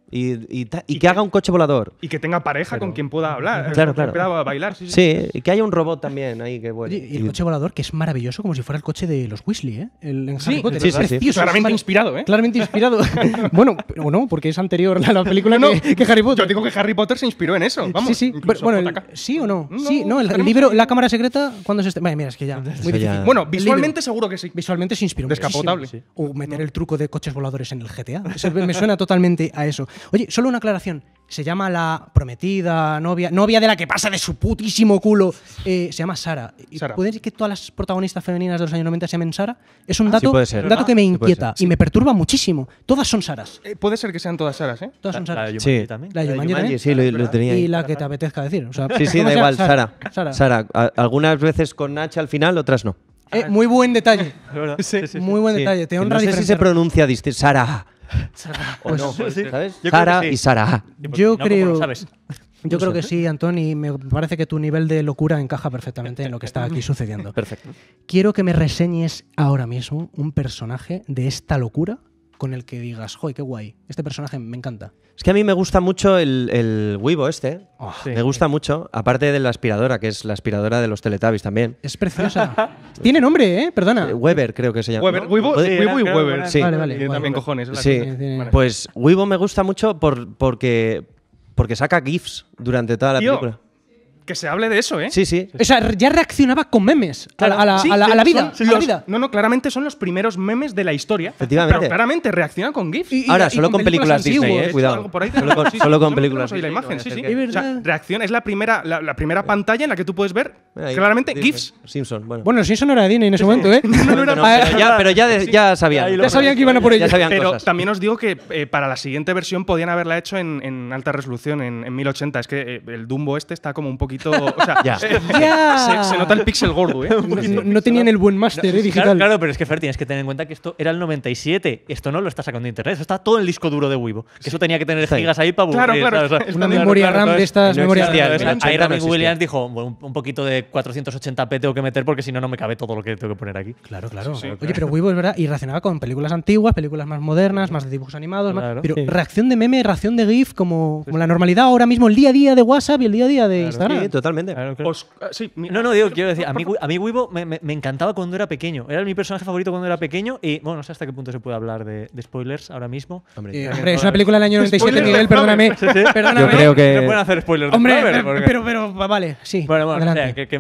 Y que haga un coche volador. Y que tenga pareja con quien pueda hablar. Claro, con quien claro. pueda bailar. Sí, sí. Sí, y que haya un robot también ahí que vuele. Oye, y el coche volador, que es maravilloso, como si fuera el coche de los Weasley, ¿eh? En Sí, Harry Potter. sí, Es sí, sí. precioso. Claramente es inspirado, ¿eh? Claramente inspirado. Bueno, o no, porque es anterior a la película que Harry Potter. Yo digo que Harry Potter se inspiró en eso. Vamos, sí, sí. incluso Bueno, JK. ¿sí o no? No, Sí, no, el esperemos libro que- La Cámara Secreta, ¿cuándo se Vale, mira, es que ya. Muy ya- difícil. Bueno, El visualmente libro. seguro que sí. Visualmente se inspiró. Descapotable. muchísimo. O meter el truco de coches voladores en el GTA. Eso me suena totalmente a eso. Oye, solo una aclaración. Se llama la prometida, novia de la que pasa de su putísimo culo. Se llama Sara. Sara. ¿Puede ser que todas las protagonistas femeninas de los años 90 se llamen Sara? Es un dato, sí puede ser. un dato que me Sí puede inquieta ser, y me perturba muchísimo. Todas son Saras. Puede ser que sean todas Saras, ¿eh? Todas son La Saras. de Sí. Jumanji también. La de Jumanji también. Sí, lo tenía ahí. Y la que te apetezca decir. O sea, Sí, sí, ¿cómo da se llama? igual, Sara. Sara. Algunas veces con H al final, otras no. Muy buen detalle. Sí. Muy buen Sí. detalle. Te Que honra no sé si se diferenciar. pronuncia distinto. Sara. O no, sí. ¿sabes? Yo creo Sara que sí. y Sara. Yo No, como creo. lo sabes. Yo creo que sí, Antón, y me parece que tu nivel de locura encaja perfectamente en lo que está aquí sucediendo. Perfecto. Quiero que me reseñes ahora mismo un personaje de esta locura con el que digas, joder, qué guay, este personaje me encanta. Es que a mí me gusta mucho el Weibo este. Sí. Me gusta mucho. Aparte de la aspiradora, que es la aspiradora de los Teletubbies también. Es preciosa. Tiene nombre, ¿eh? Perdona. Weber, creo que se llama. Weber, ¿no? Weibo Puede- Weibo y creo, Weber. sí. Vale, Y también vale. cojones. ¿eh? Sí, Vale. pues Weibo me gusta mucho porque saca GIFs durante toda la Tío, película. Que se hable de eso, ¿eh? Sí, sí. O sea, ya reaccionaba con memes a la Sí, vida. son a la los- vida. No, claramente son los primeros memes de la historia. Efectivamente. Pero claramente reaccionan con GIFs. Ahora, solo con películas Disney, antiguas. cuidado. Algo por ahí Solo con, sí, sí, solo con sí, películas tenemos ahí la Disney. imagen, sí, sí. Es O sea, verdad. reacción es la primera pantalla en la que tú puedes ver Ahí, claramente Disney. GIFs. Simpson, bueno. Bueno, sí, eso no era de Disney en ese momento, ¿eh? Pero ya sabían. Ya sabían que iban a por ello. Ya sabían Pero cosas. también os digo que para la siguiente versión podían haberla hecho en alta resolución, en 1080. Es que el Dumbo este está como un poquito. O sea, Ya. Ya. se nota el pixel gordo, ¿eh? No tenían el buen máster digital. Claro, claro, pero es que Fer, tienes que tener en cuenta que esto era el 97. Esto no lo está sacando de internet. Esto está todo en el disco duro de Weibo. Que eso tenía que tener Sí. gigas ahí para Claro, aburrir, claro. ¿sabes? Es Una Claro, memoria RAM de estas No memorias. existía, Ahí en los 80 Robin no existía. Williams dijo, bueno, un poquito de 480p tengo que meter porque si no, no me cabe todo lo que tengo que poner aquí. Claro. Oye, pero Weibo es verdad, y relacionaba con películas antiguas, películas más modernas, más de dibujos animados, más- Claro. pero Sí. reacción de meme, reacción de GIF, como la normalidad ahora mismo, el día a día de WhatsApp y el día a día de Instagram. Sí, totalmente. Claro, claro. Sí, No, digo, quiero decir, a mí Weibo me encantaba cuando era pequeño. Era mi personaje favorito cuando era pequeño y, bueno, no sé hasta qué punto se puede hablar de spoilers ahora mismo. Hombre, Hombre, es una película del año 97, Spoiler Miguel, de perdóname. Perdóname. Yo creo que- No pueden hacer spoilers. Hombre, de Flaubert, porque- pero vale, sí. Bueno, adelante. o sea,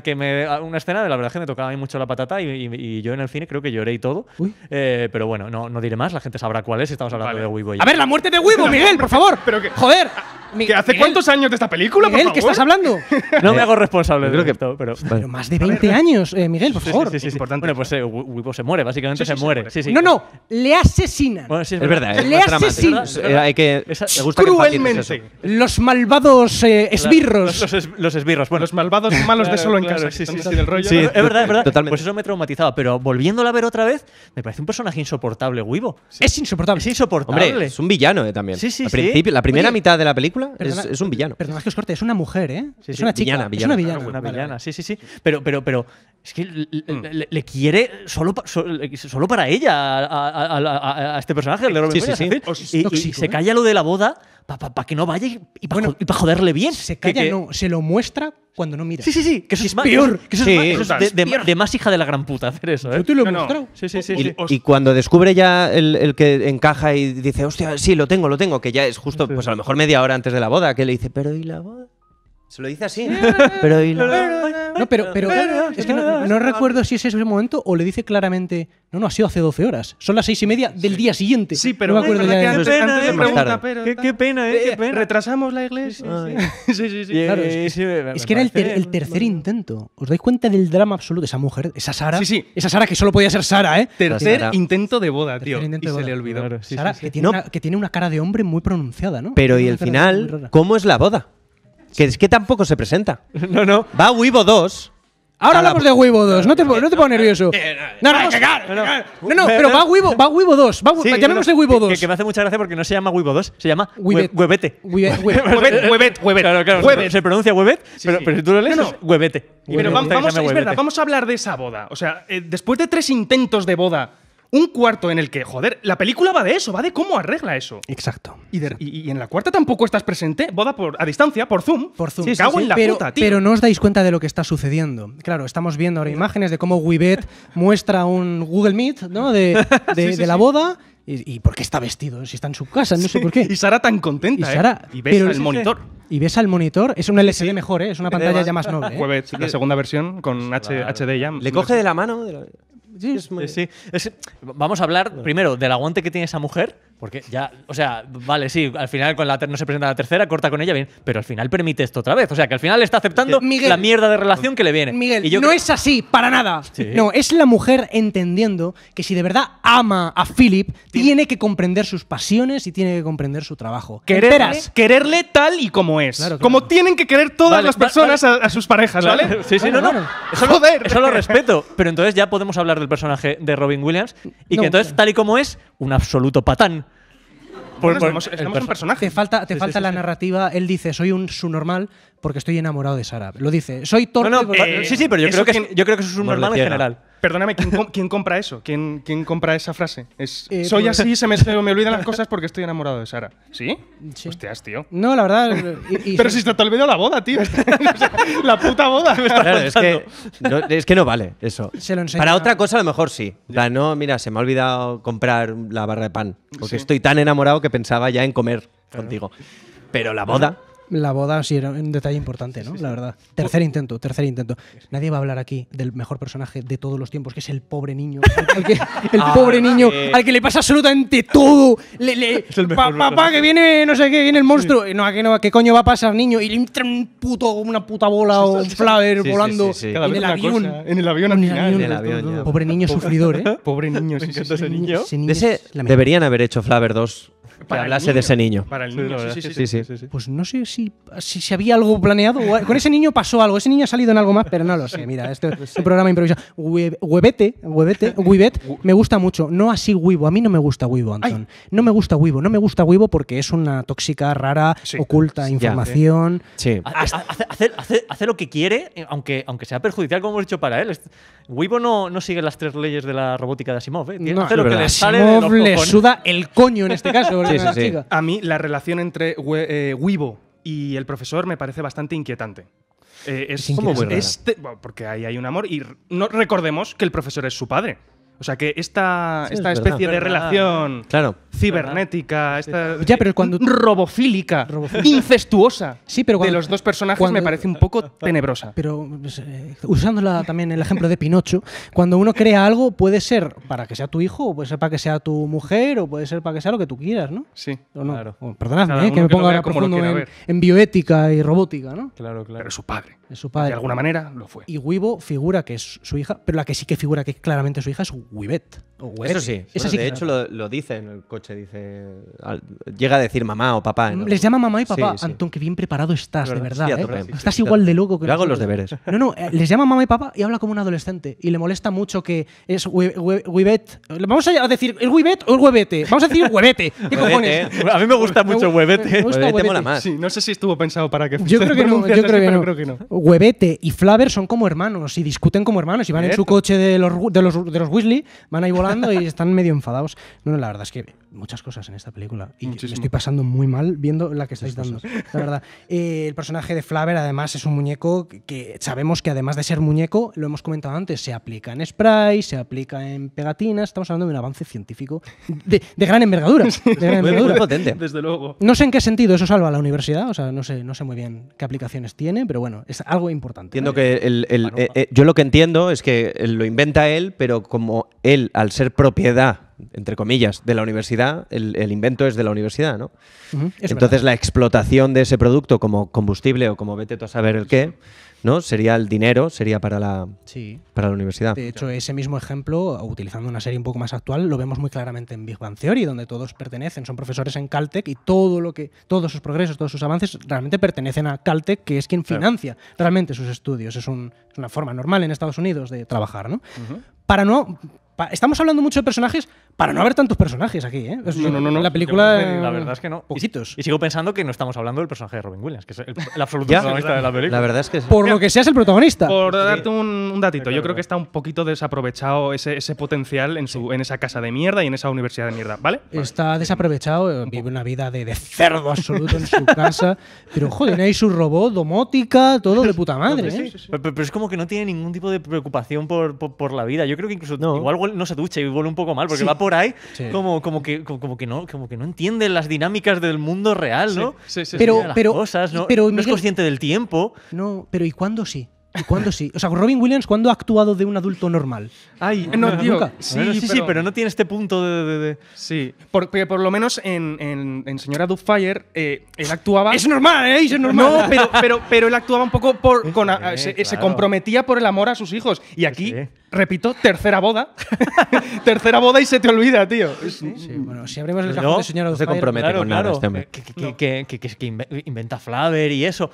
una escena, la verdad es que me tocaba a mí mucho la patata y yo en el cine creo que lloré y todo. Uy. Pero bueno, no diré más, la gente sabrá cuál es si estamos hablando Vale. de Weibo ya. A ver, la muerte de Weibo, Miguel, por favor. Pero que- Joder. ¿Que hace cuántos años de esta película, Miguel, por ¿qué favor? estás hablando? No me hago responsable creo de que- esto, pero... Pero más de 20 años, Miguel, por favor. Sí. Importante. Bueno, pues Weibo se muere, básicamente Sí, se se muere. muere. Sí, sí. No, le asesinan. Bueno, sí, Es verdad, Le más dramático. asesina. Hay que. Esa- Me gusta que empatices Cruelmente. eso. Los malvados esbirros. Los esbirros. Bueno, Los malvados malos de solo en claro, casa. sí, que están sí, así del rollo. Sí. es verdad. Totalmente. Pues eso me traumatizaba. Pero volviéndola a ver otra vez, me parece un personaje insoportable, Weibo. Es insoportable. Es insoportable. Hombre, es un villano también. Sí, sí, Al sí. principio, la primera Oye, mitad de la película Perdona- es un villano. Perdona que os corte, es una mujer, ¿eh? Sí, es sí. una chica. Villana, es villana. una villana. Una Vale, villana, vale. sí. Pero es que le quiere solo para ella a este personaje, el de Robin Sí, sí, Williams, sí. en fin. Y Tóxico, se ¿eh? calla lo de la boda para que no vaya y para joderle bien. Se calla, Que- no, se lo muestra cuando no mira. Sí. Que eso Es es más, peor. Que eso Sí. es más, de más hija de la gran puta hacer eso, ¿eh? Yo te lo he No, no. mostrado. Sí. Y cuando descubre ya el que encaja y dice, hostia, sí, lo tengo, que ya es justo, pues a lo mejor media hora antes de la boda, que le dice, pero ¿y la boda? Se lo dice así. Pero ¿y la boda? No, pero es que no recuerdo si es ese momento o le dice claramente, no, ha sido hace 12 horas. Son las 6:30 del día siguiente. Sí, pero no me acuerdo es verdad ya que de- antes, pena, antes de más pregunta, tarde. pero Qué pena, qué pena. retrasamos la iglesia. Sí. Claro, es que era el tercer intento. ¿Os dais cuenta del drama absoluto? Esa mujer, esa Sara. Sí, sí. Esa Sara que solo podía ser Sara, ¿eh? Tercer Sara. intento de boda, tío. Tercer intento Y de se boda. le olvidó. Claro, sí, Sara, sí. que tiene, No. que tiene una cara de hombre muy pronunciada, ¿no? Pero Tiene y una el cara muy final, rara. ¿cómo es la boda? Que es que tampoco se presenta. No. Va Weibo 2. Ahora a la- hablamos de Weibo 2, no te pongas nervioso. No, pero va Weibo 2. Sí, Llamémosle Weibo 2. Que me hace mucha gracia porque no se llama Weibo 2, se llama Webet. Webete. Huevet. Claro, Huevet. se pronuncia Webet, pero si tú lo lees No, es Webete. Pero Huevete. vamos, Se llama es verdad, Huevete. vamos a hablar de esa boda. O sea, después de 3 intentos de boda, un cuarto en el que, joder, la película va de eso, va de cómo arregla eso. Exacto. Y en la cuarta tampoco estás presente, boda a distancia, por Zoom. Por Zoom. Sí, cago en la pero, puta, tío. pero no os dais cuenta de lo que está sucediendo. Claro, estamos viendo ahora imágenes de cómo Wivet muestra un Google Meet, ¿no? de la boda. ¿Y por qué está vestido? Si está en su casa, no sé por qué. Y Sara tan contenta, Y Sara- Y ves pero- el monitor. Y ves al monitor, es un LCD mejor, ¿eh? Es una pantalla ya más noble. ¿eh? Jueves, la segunda versión con HD ya. Le coge de la mano. Sí, Sí. Vamos a hablar primero del aguante que tiene esa mujer, porque ya, o sea, vale, sí, al final no se presenta la tercera, corta con ella, bien, pero al final permite esto otra vez. O sea, que al final está aceptando Miguel, la mierda de relación que le viene. Miguel, Y yo no creo- es así, para nada. Sí. No, es la mujer entendiendo que si de verdad ama a Philip, tiene que comprender sus pasiones y tiene que comprender su trabajo. Quererle tal y como es. Claro, claro. Como tienen que querer todas Vale, las personas a sus parejas, ¿vale? Sí, Bueno, no. bueno. Eso lo respeto. Pero entonces ya podemos hablar del personaje de Robin Williams y No, que entonces, tal y como es, un absoluto patán. Bueno, Por- estamos en un personaje. Te falta la narrativa. Él dice, soy un subnormal porque estoy enamorado de Sara. Lo dice, soy torpe. No, porque- sí, pero yo eso creo que eso es un normal en ciega. general. Perdóname, ¿quién compra eso? ¿Quién compra esa frase? Soy pues- así, se me olvidan las cosas porque estoy enamorado de Sara. ¿Sí? Sí. Hostias, tío. No, la verdad. Pero si se te olvidó la boda, tío. O sea, la puta boda. Claro, es que no vale eso. Se lo enseña- Para otra cosa a lo mejor sí. En plan, no, mira, se me ha olvidado comprar la barra de pan. Porque estoy tan enamorado que pensaba ya en comer contigo. Pero la boda. La boda sí era un detalle importante, ¿no? La verdad. Tercer intento. Nadie va a hablar aquí del mejor personaje de todos los tiempos, que es el pobre niño. El pobre niño al que le pasa absolutamente todo. Papá, que viene, no sé qué, viene el monstruo. No, ¿a qué coño va a pasar, niño? Y le entra una puta bola o un flaver Sí, volando sí, sí, sí. Cada en vez el una avión. cosa. En el avión al En el final. avión. En el avión, ya. Pobre niño sufridor, ¿eh? Pobre niño, sí, sí, sí. Ese niño De ese es lamentable. deberían haber hecho Flaver 2 que Para el hablase niño. de ese niño. Para el niño, sí. Pues no sé si había algo planeado. Con ese niño pasó algo. Ese niño ha salido en algo más, pero no lo sé. Mira, este programa improvisado. Wivet me gusta mucho. No así Wibo. A mí no me gusta Wibo, Antón. No me gusta Wibo porque es una tóxica, rara, Sí. oculta información. Sí. Hace lo que quiere, aunque sea perjudicial, como hemos dicho para él. Weibo no sigue las 3 leyes de la robótica de Asimov. No, hace lo es que verdad. le sale de Asimov los le cojones. suda el coño en este caso. Sí, sí, la sí. chica. A mí la relación entre Weibo y el profesor me parece bastante inquietante. Es como muy rara. bueno, porque ahí hay un amor y no recordemos que el profesor es su padre. O sea que esta es especie de verdad. relación Claro. cibernética, esta Ya, pero cuando- robofílica, incestuosa Sí, pero de cuando- los dos personajes cuando- me parece un poco tenebrosa. Pero pues, usándola también el ejemplo de Pinocho, cuando uno crea algo puede ser para que sea tu hijo, o puede ser para que sea tu mujer, o puede ser para que sea lo que tú quieras, ¿no? Sí. ¿O no? Claro. Bueno, perdonadme, Cada que uno me que lo ponga vea ahora como lo profundo quiera en, ver. en bioética y robótica, ¿no? Claro, claro. Pero es su padre. Es su padre. De alguna manera lo fue. Y Wibo figura que es su hija, pero la que sí que figura que es claramente su hija es Wivet. O Webete. Eso sí. Esa Bueno, sí de que- hecho, lo dice en el coche. Llega a decir mamá o papá. ¿no? Les llama mamá y papá. Sí, sí. Antón, que bien preparado estás, de verdad. Sí, a ¿eh? tope. Estás igual de loco que Yo hago los nosotros. deberes. No, les llama mamá y papá y habla como un adolescente. Y le molesta mucho que es Wivet. Vamos a decir, ¿el Wivet o el Huevete? Vamos a decir Huevete. ¿Qué cojones? A mí me gusta mucho Huevete. Me gusta Huevete Huevete. mola más. Sí, no sé si estuvo pensado para que Yo creo que no, pronunciase yo creo así, que pero no. creo que no. Huevete y Flaver son como hermanos y discuten como hermanos y van en su coche de los Weasley, van ahí volando y están medio enfadados. No, la verdad es que muchas cosas en esta película y me Muchísimo. estoy pasando muy mal viendo la que estáis dando. La verdad. El personaje de Flaver además es un muñeco que sabemos que además de ser muñeco, lo hemos comentado antes, se aplica en spray, se aplica en pegatinas, estamos hablando de un avance científico de gran envergadura. De gran Muy, envergadura. muy potente. Desde luego. No sé en qué sentido eso salva a la universidad, o sea, no sé muy bien qué aplicaciones tiene, pero bueno, es algo importante. Entiendo que yo lo que entiendo es que lo inventa él, pero como él, al ser propiedad, entre comillas, de la universidad, el invento es de la universidad, ¿no? Ujú, es Entonces verdad. la explotación de ese producto como combustible o como vete tú a saber el qué, ¿no? Sería el dinero, sería para la Sí. universidad. De hecho, ese mismo ejemplo, utilizando una serie un poco más actual, lo vemos muy claramente en Big Bang Theory, donde todos pertenecen, son profesores en Caltech y todos sus progresos, todos sus avances realmente pertenecen a Caltech, que es quien financia realmente sus estudios. Es una forma normal en Estados Unidos de trabajar, ¿no? Para no estamos hablando mucho de personajes para no haber tantos personajes aquí, ¿eh? No. La película... La verdad es que no. Poquitos. Y sigo pensando que no estamos hablando del personaje de Robin Williams, que es el absoluto Ya, protagonista de la película. La verdad es que sí. Por lo que seas el protagonista. Por darte un datito, yo creo que está un poquito desaprovechado ese potencial en esa casa de mierda y en esa universidad de mierda, ¿vale? Está desaprovechado, vive una vida de cerdo absoluto en su casa. Pero, joder, hay su robot, domótica, todo de puta madre, ¿eh? Pero es como que no tiene ningún tipo de preocupación por la vida. Yo creo que incluso igual no se ducha y huele un poco mal, porque va por ahí como que no entiende las dinámicas del mundo real, ¿no? Sí. Pero, Las pero, cosas, no pero, es Miguel, consciente del tiempo. no, pero ¿y cuándo sí? ¿Y cuándo sí? O sea, Robin Williams, ¿cuándo ha actuado de un adulto normal? Ay, no, tío. Nunca. Sí, Pero no tiene este punto de... Sí, porque por lo menos en Señora Doubtfire él actuaba... Es normal, ¿eh? Es normal. No, pero él actuaba un poco se comprometía por el amor a sus hijos. Y aquí, Sí. repito, tercera boda. Tercera boda y se te olvida, tío. Sí, bueno, si abrimos el No, cajón de Señora no se Doubtfire, compromete con nada este hombre. Que inventa Flaver y eso.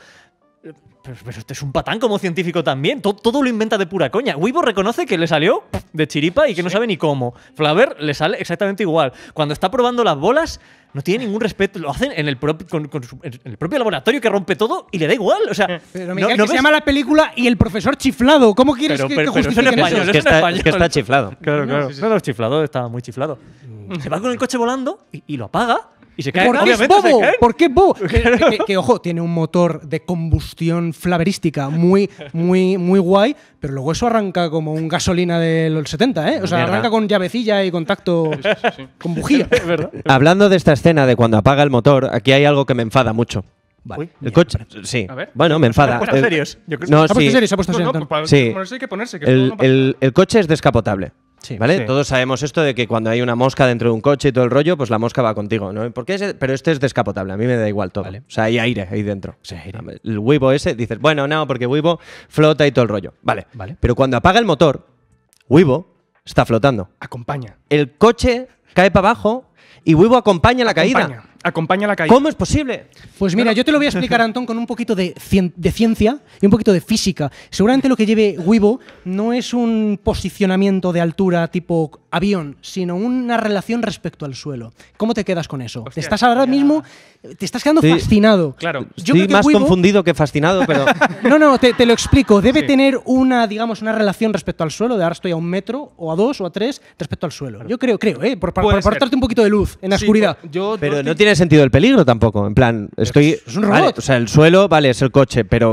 Pero este es un patán como científico también. Todo lo inventa de pura coña. Weebo reconoce que le salió de chiripa y que no sabe ni cómo. Flaver le sale exactamente igual. Cuando está probando las bolas, no tiene ningún respeto. Lo hacen en el propio laboratorio que rompe todo y le da igual. O sea, Pero Miguel, que se llama la película Y el profesor chiflado. ¿Cómo quieres que eso en justifiquen español, eso? eso en español. Es que está chiflado. Claro. No, no, chiflado, estaba muy chiflado. Se va con el coche volando y lo apaga. Y se cae. ¿Por qué es Obviamente se bobo? cae. ¿Por qué es bobo? Que, ojo, tiene un motor de combustión flaverística muy guay, pero luego eso arranca como un gasolina de los 70, ¿eh? O sea, Mierda. arranca con llavecilla y contacto con bujía. Hablando de esta escena de cuando apaga el motor, aquí hay algo que me enfada mucho. Vale. El coche. Sí. A ver. Bueno, me enfada. Se ha puesto serios. Yo creo- No, ¿Se ha puesto sí. serio? ¿Se ha puesto serio? No, Antón? para Sí. ponerse hay que ponerse. Que esto no pasa El coche es descapotable. Sí. ¿Vale? Sí. Todos sabemos esto de que cuando hay una mosca dentro de un coche y todo el rollo, pues la mosca va contigo, ¿no? ¿Por qué pero este es descapotable, a mí me da igual todo. Vale. O sea, hay aire ahí dentro. Sí, aire. El Weibo ese, dices, bueno, no, porque Weibo flota y todo el rollo. Vale. Vale. Pero cuando apaga el motor, Weibo está flotando. Acompaña. El coche cae para abajo y Weibo acompaña la caída. Acompaña la caída. ¿Cómo es posible? Pues mira, yo te lo voy a explicar, Antón, con un poquito de ciencia y un poquito de física. Seguramente lo que lleve Weibo no es un posicionamiento de altura tipo avión, sino una relación respecto al suelo. ¿Cómo te quedas con eso? Hostia, te estás ahora mismo, te estás quedando Sí. fascinado. Claro. Yo Estoy creo que más Weibo- confundido que fascinado, pero No, te lo explico. Debe Sí. tener una, digamos, una relación respecto al suelo. De ahora estoy a 1 metro, o a 2, o a 3, respecto al suelo. Yo creo, por Puede ser. aportarte un poquito de luz en la Sí, oscuridad. pero no tiene sentido el peligro tampoco. En plan, estoy. es un robot. Vale, o sea, el suelo, vale, es el coche, pero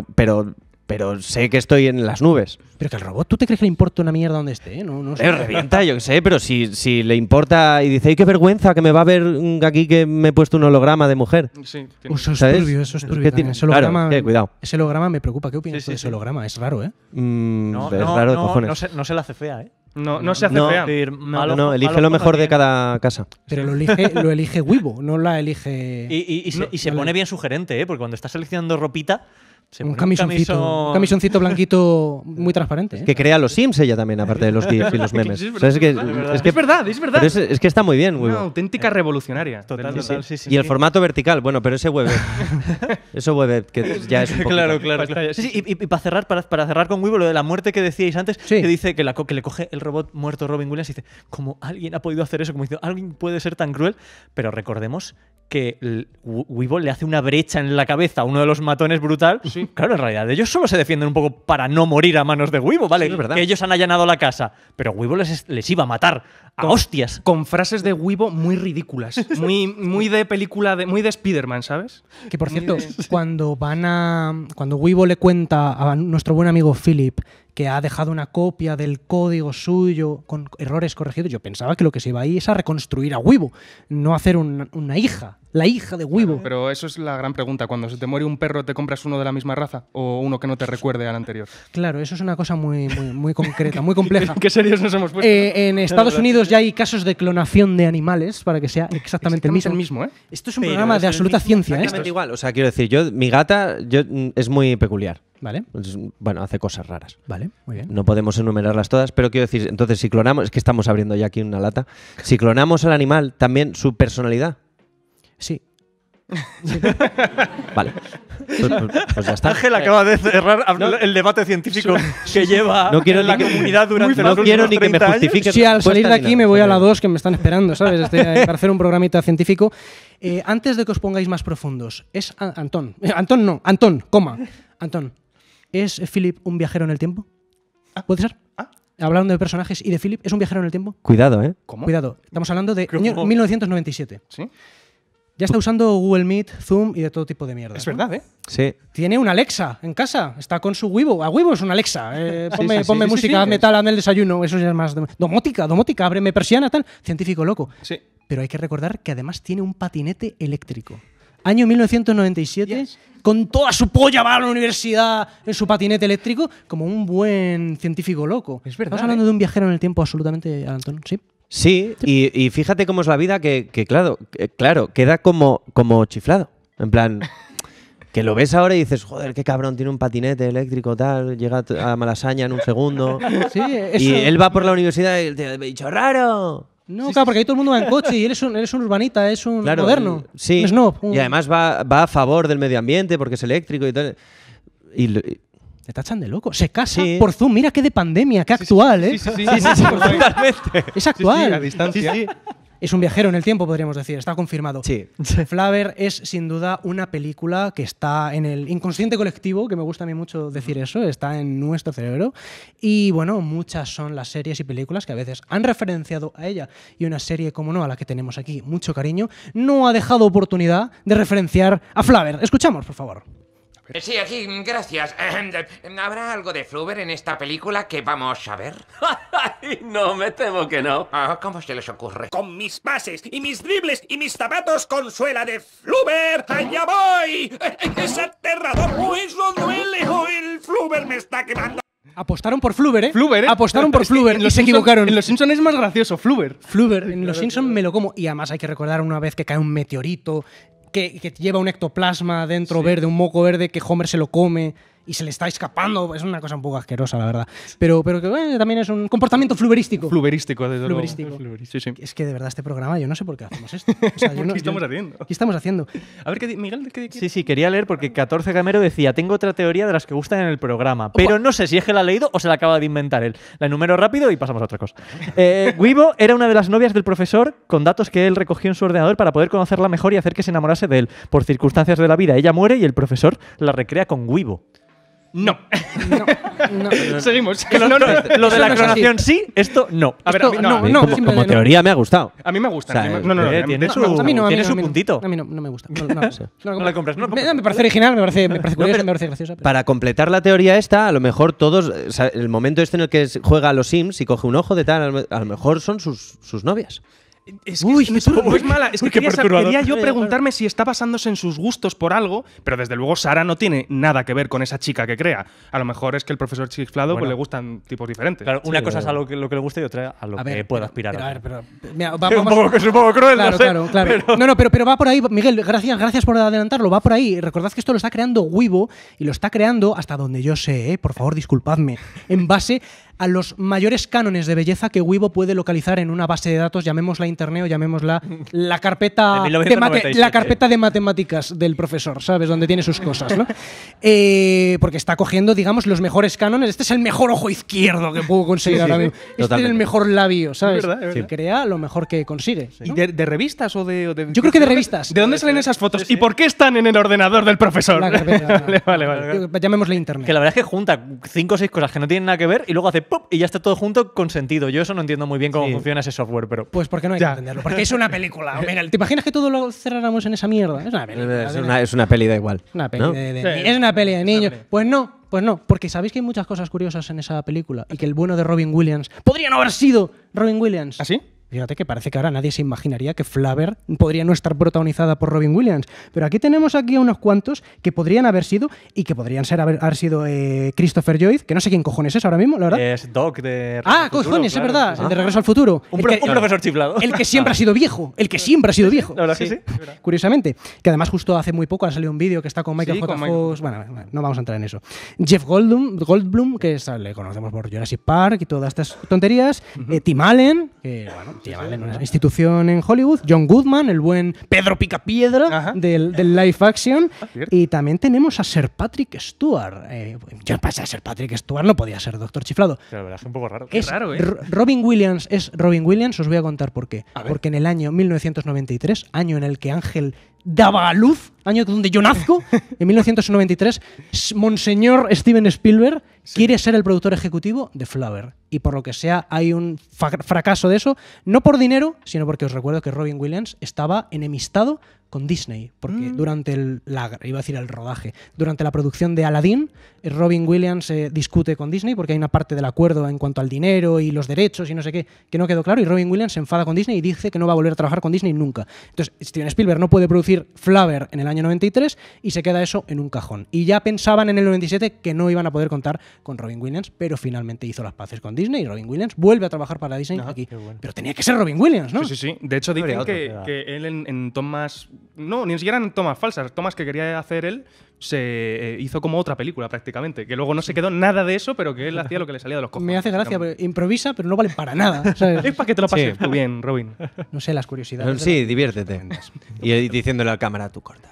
sé que estoy en las nubes. Pero que al robot, ¿tú te crees que le importa una mierda donde esté? No sé. Revienta, yo qué sé, pero si le importa y dice, ¡ay, qué vergüenza que me va a ver aquí que me he puesto un holograma de mujer! Sí, Eso es ¿Sabes? turbio, eso es Es turbio. que también. tiene- Ese holograma, claro, cuidado. Ese holograma me preocupa. ¿Qué opinas Sí, tú de sí, ese holograma? Es raro, ¿eh? No, Es raro de cojones. no se la hace fea, ¿eh? No se hace No. fea. Es decir, malo- No, elige malo lo mejor de también. cada casa. Pero lo elige Weibo, no la elige Y se vale. pone bien sugerente, ¿eh? Porque cuando está seleccionando ropita, se un pone camisoncito. Un camisoncito blanquito muy transparente. ¿eh? Que crea los Sims ella también, aparte de los GIFs y los memes. Sí, es O sea, es que, verdad, es que- es verdad, es verdad. pero es que está muy bien, Una Weibo. auténtica revolucionaria. Total, Del- total, sí, sí. Y el formato vertical, bueno, pero ese web. Eso web que ya es un poquito. Claro, claro. Pantalla, Sí, sí, y para cerrar con Weibo, lo de la muerte que decíais antes, Sí. que dice que le coge el robot muerto Robin Williams y dice, ¿cómo alguien ha podido hacer eso? Como dice, alguien puede ser tan cruel. Pero recordemos que Weibo le hace una brecha en la cabeza a uno de los matones brutal. Claro, en realidad, ellos solo se defienden un poco para no morir a manos de Weibo, ¿vale? Sí, es verdad. Que ellos han allanado la casa, pero Weibo les iba a matar a hostias. Con frases de Weibo muy ridículas. Muy de película, muy de Spider-Man, ¿sabes? Que por cierto, cuando Weibo le cuenta a nuestro buen amigo Philip que ha dejado una copia del código suyo con errores corregidos, yo pensaba que lo que se iba ahí es a reconstruir a Weibo, no a hacer una hija, la hija de Weibo. Pero eso es la gran pregunta. Cuando se te muere un perro, ¿te compras uno de la misma raza? ¿O uno que no te recuerde al anterior? Claro, eso es una cosa muy concreta, muy compleja. ¿Qué serios nos hemos puesto? En Estados Unidos ya hay casos de clonación de animales para que sea exactamente el mismo. el mismo, ¿eh? Esto es un Pero programa es de el absoluta mismo ciencia, ¿eh? Exactamente igual. O sea, quiero decir, mi gata es muy peculiar. Vale, Bueno, hace cosas raras. vale, muy bien. No podemos enumerarlas todas, pero quiero decir, entonces, si clonamos, es que estamos abriendo ya aquí una lata, si clonamos al animal, también su personalidad. Sí. Vale. Pues ya está. Ángel acaba de cerrar el debate científico que lleva No quiero la ni que- comunidad durante No los quiero últimos ni que me 30 años. justifique. Sí, al salir de respuesta aquí ni me nada. voy a la 2 que me están esperando, ¿sabes? Para hacer un programita científico. Antes de que os pongáis más profundos, es Antón, ¿es Philip un viajero en el tiempo? ¿Puede ser? Hablando de personajes y de Philip, ¿es un viajero en el tiempo? Cuidado, ¿eh? ¿Cómo? Cuidado, estamos hablando de ¿Cómo? año 1997. ¿Sí? Ya está usando Google Meet, Zoom y de todo tipo de mierda. Es verdad, ¿eh? Sí. Tiene una Alexa en casa, está con su Weibo. A Weibo es una Alexa. Ponme, sí, ponme sí, música, sí. hazme tal, hazme el desayuno. Eso ya es más. Domótica, ábreme persiana, tal. Científico loco. Sí. Pero hay que recordar que además tiene un patinete eléctrico. Año 1997, con toda su polla va a la universidad en su patinete eléctrico, como un buen científico loco. Es verdad, Estamos hablando de un viajero en el tiempo absolutamente, Antón. Sí. Sí, y fíjate cómo es la vida que claro, queda como chiflado. En plan, que lo ves ahora y dices, joder, qué cabrón, tiene un patinete eléctrico, tal, llega a Malasaña en un segundo. Sí, eso. Y él va por la universidad y te ha dicho, ¡raro! No, claro, porque ahí todo el mundo va en coche y él es un urbanita, es un Claro, moderno. sí. Un snob. Y además va a favor del medio ambiente porque es eléctrico y tal. Y Te tachan de loco. Se casa Sí. por Zoom. Mira qué de pandemia, qué actual, ¿eh? totalmente. Es actual. a distancia. Es un viajero en el tiempo, podríamos decir. Está confirmado. Sí. Flaver es sin duda una película que está en el inconsciente colectivo, que me gusta a mí mucho decir eso, está en nuestro cerebro. Y bueno, muchas son las series y películas que a veces han referenciado a ella. Y una serie, como no, a la que tenemos aquí mucho cariño, no ha dejado oportunidad de referenciar a Flaver. Escuchamos, por favor. Sí, aquí, gracias. ¿Habrá algo de Flubber en esta película que vamos a ver? No, me temo que no. ¿Cómo se les ocurre? Con mis pases y mis dribles y mis zapatos con suela de Flubber. ¡Allá voy! ¡Es aterrador! ¡Oh, eso duele! ¡Oh, el Flubber me está quemando! Apostaron por Flubber, ¿eh? Flubber, ¿eh? Apostaron por Es que Flubber en y Los se Simpson- equivocaron. En Los Simpsons es más gracioso, Flubber. Flubber, en Los Simpsons me lo como. Y además hay que recordar una vez que cae un meteorito que lleva un ectoplasma dentro verde, un moco verde, que Homer se lo come y se le está escapando. Es una cosa un poco asquerosa, la verdad. Pero que también es un comportamiento fluberístico. Fluberístico, desde luego. Fluberístico. Sí, sí. Es que de verdad este programa, yo no sé por qué hacemos esto. O sea, ¿Qué estamos haciendo? ¿Qué estamos haciendo? A ver, Miguel, ¿qué Sí, quería leer porque 14 Gamero decía, tengo otra teoría de las que gustan en el programa, pero no sé si es que la ha leído o se la acaba de inventar él. La enumero rápido y pasamos a otra cosa. Weibo era una de las novias del profesor con datos que él recogió en su ordenador para poder conocerla mejor y hacer que se enamorase de él. Por circunstancias de la vida, ella muere y el profesor la recrea con Weibo. No. No. Seguimos. Lo de Eso la no es así. clonación sí, esto no. A ver, Esto- a mí no. no, como simplemente no. teoría me ha gustado. A mí me gusta. O sea, no, tiene de- su- A mí no, a mí tiene no, su a mí no. puntito. A mí no me gusta. No No la compras, no la compras. Me parece original, me parece curiosa, me parece graciosa. pero- Para completar la teoría esta, a lo mejor todos, o sea, el momento este en el que juega a los Sims y coge un ojo de tal, a lo mejor son sus novias. Es que Uy, no es mala. Es que qué perturbador. quería yo preguntarme si está basándose en sus gustos por algo, pero desde luego Sara no tiene nada que ver con esa chica que crea. A lo mejor es que el profesor chiflado pues, Bueno. le gustan tipos diferentes. Claro, una cosa es a lo que le guste y otra a lo que pueda aspirar. pero, a a ver, hacer. pero, mira, Es un poco cruel, Claro, no sé. claro. No, pero va por ahí, Miguel, gracias por adelantarlo, va por ahí. Recordad que esto lo está creando Weibo y lo está creando, hasta donde yo sé, por favor, disculpadme, en base a los mayores cánones de belleza que Weibo puede localizar en una base de datos, llamémosla internet o llamémosla la carpeta De 1997. la carpeta de matemáticas del profesor, ¿sabes? Donde tiene sus cosas, ¿no? Porque está cogiendo, digamos, los mejores cánones. Este es el mejor ojo izquierdo que puedo conseguir ahora mismo. Este es totalmente. el mejor labio, ¿sabes? Es verdad, es verdad. Crea lo mejor que consigue. ¿Y de revistas o de Yo creo que de revistas. ¿De dónde salen esas fotos? ¿Y por qué están en el ordenador del profesor? La carpeta. Vale. Llamémosle internet. Que la verdad es que junta 5 o 6 cosas que no tienen nada que ver y luego hace ¡pop! Y ya está todo junto con sentido. Yo eso no entiendo muy bien cómo funciona ese software, pero... Pues porque no hay que entenderlo. Porque es una película. Miguel, ¿te imaginas que todo lo cerráramos en esa mierda? Es una película. Es una peli, da igual. Una peli ¿no? es una peli de niños. Pues no, porque sabéis que hay muchas cosas curiosas en esa película y que el bueno de Robin Williams podría no haber sido Robin Williams. ¿Así? Fíjate que parece que ahora nadie se imaginaría que Flaver podría no estar protagonizada por Robin Williams. Pero aquí tenemos a unos cuantos que podrían haber sido y que podrían haber sido Christopher Lloyd, que no sé quién cojones es ahora mismo, la verdad. Es Doc de... Ah, cojones, es verdad, el de Regreso al Futuro. Un El que- profesor chiflado. El que siempre ha sido viejo. El que siempre ha sido viejo. La verdad que sí. Curiosamente. Que además justo hace muy poco ha salido un vídeo que está con Michael Sí, J. con Michael. Fox. Bueno, no vamos a entrar en eso. Jeff Goldblum, que le conocemos por Jurassic Park y todas estas tonterías. Tim Allen, que bueno, ¿vale? En una institución en Hollywood. John Goodman, el buen Pedro Picapiedra del live action. Y también tenemos a Sir Patrick Stewart. Yo pensé a Sir Patrick Stewart no podía ser Doctor Chiflado. Pero la verdad es un poco raro. Es raro, ¿eh? Robin Williams es Robin Williams, os voy a contar por qué. Porque en el año 1993, año en el que Ángel daba a luz, año donde yo nazco, en 1993, Monseñor Steven Spielberg quiere ser el productor ejecutivo de Flubber. Y por lo que sea, hay un fracaso de eso, no por dinero, sino porque os recuerdo que Robin Williams estaba enemistado con Disney, porque durante el rodaje, durante la producción de Aladdin, Robin Williams discute con Disney porque hay una parte del acuerdo en cuanto al dinero y los derechos y no sé qué, que no quedó claro, y Robin Williams se enfada con Disney y dice que no va a volver a trabajar con Disney nunca. Entonces, Steven Spielberg no puede producir Flubber en el año 93 y se queda eso en un cajón. Y ya pensaban en el 97 que no iban a poder contar con Robin Williams, pero finalmente hizo las paces con Disney y Robin Williams vuelve a trabajar para Disney aquí. Bueno. Pero tenía que ser Robin Williams, ¿no? Sí. De hecho, dicen que él en tomas... No, ni siquiera en tomas falsas. Tomas que quería hacer él, se hizo como otra película prácticamente. Que luego no se quedó nada de eso, pero que él hacía lo que le salía de los cojones. Me hace gracia, improvisa, pero no vale para nada. ¿Sabes? Es para que te lo pases tú bien, Robin. No sé, las curiosidades. Sí, diviértete. Y diciéndole a la cámara, tú corta.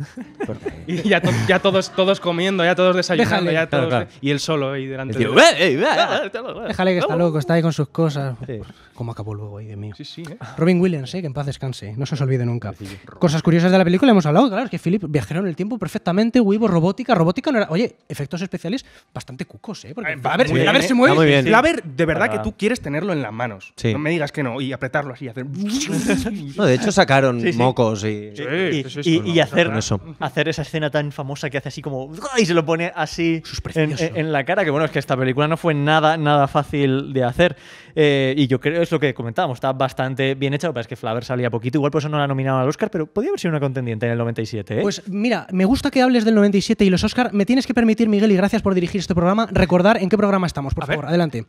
Y ya todos comiendo, ya todos desayunando, Déjale. ya todos Claro. Y él solo ahí delante Tío, Déjale que está loco, está ahí con sus cosas. Sí. ¿Cómo acabó luego ahí de mí? Sí. Robin Williams, que en paz descanse, no se os olvide nunca. Cosas curiosas de la película hemos hablado, claro, es que Philip viajero en el tiempo perfectamente, hubo robótica no era... Oye, efectos especiales bastante cucos, porque Flubber se mueve. Está muy bien. Flubber, de verdad que tú quieres tenerlo en las manos. Sí. No me digas que no, y apretarlo así, y hacer... No, de hecho sacaron mocos y... Y hacer Con eso. esa escena tan famosa que hace así como y se lo pone así precioso. en la cara, que bueno, es que esta película no fue nada fácil de hacer, y yo creo, es lo que comentábamos, está bastante bien hecha. Lo que pasa es que Flubber salía poquito, igual por eso no la nominaron al Oscar, pero podía haber sido una contendiente en el 97, ¿eh? Pues mira, me gusta que hables del 97 y los Oscar. Me tienes que permitir, Miguel, y gracias por dirigir este programa, recordar en qué programa estamos, por favor, adelante.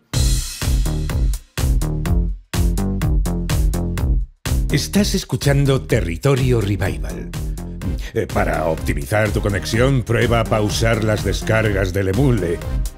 Estás escuchando Territorio Revival. Para optimizar tu conexión, prueba pausar las descargas del Emule.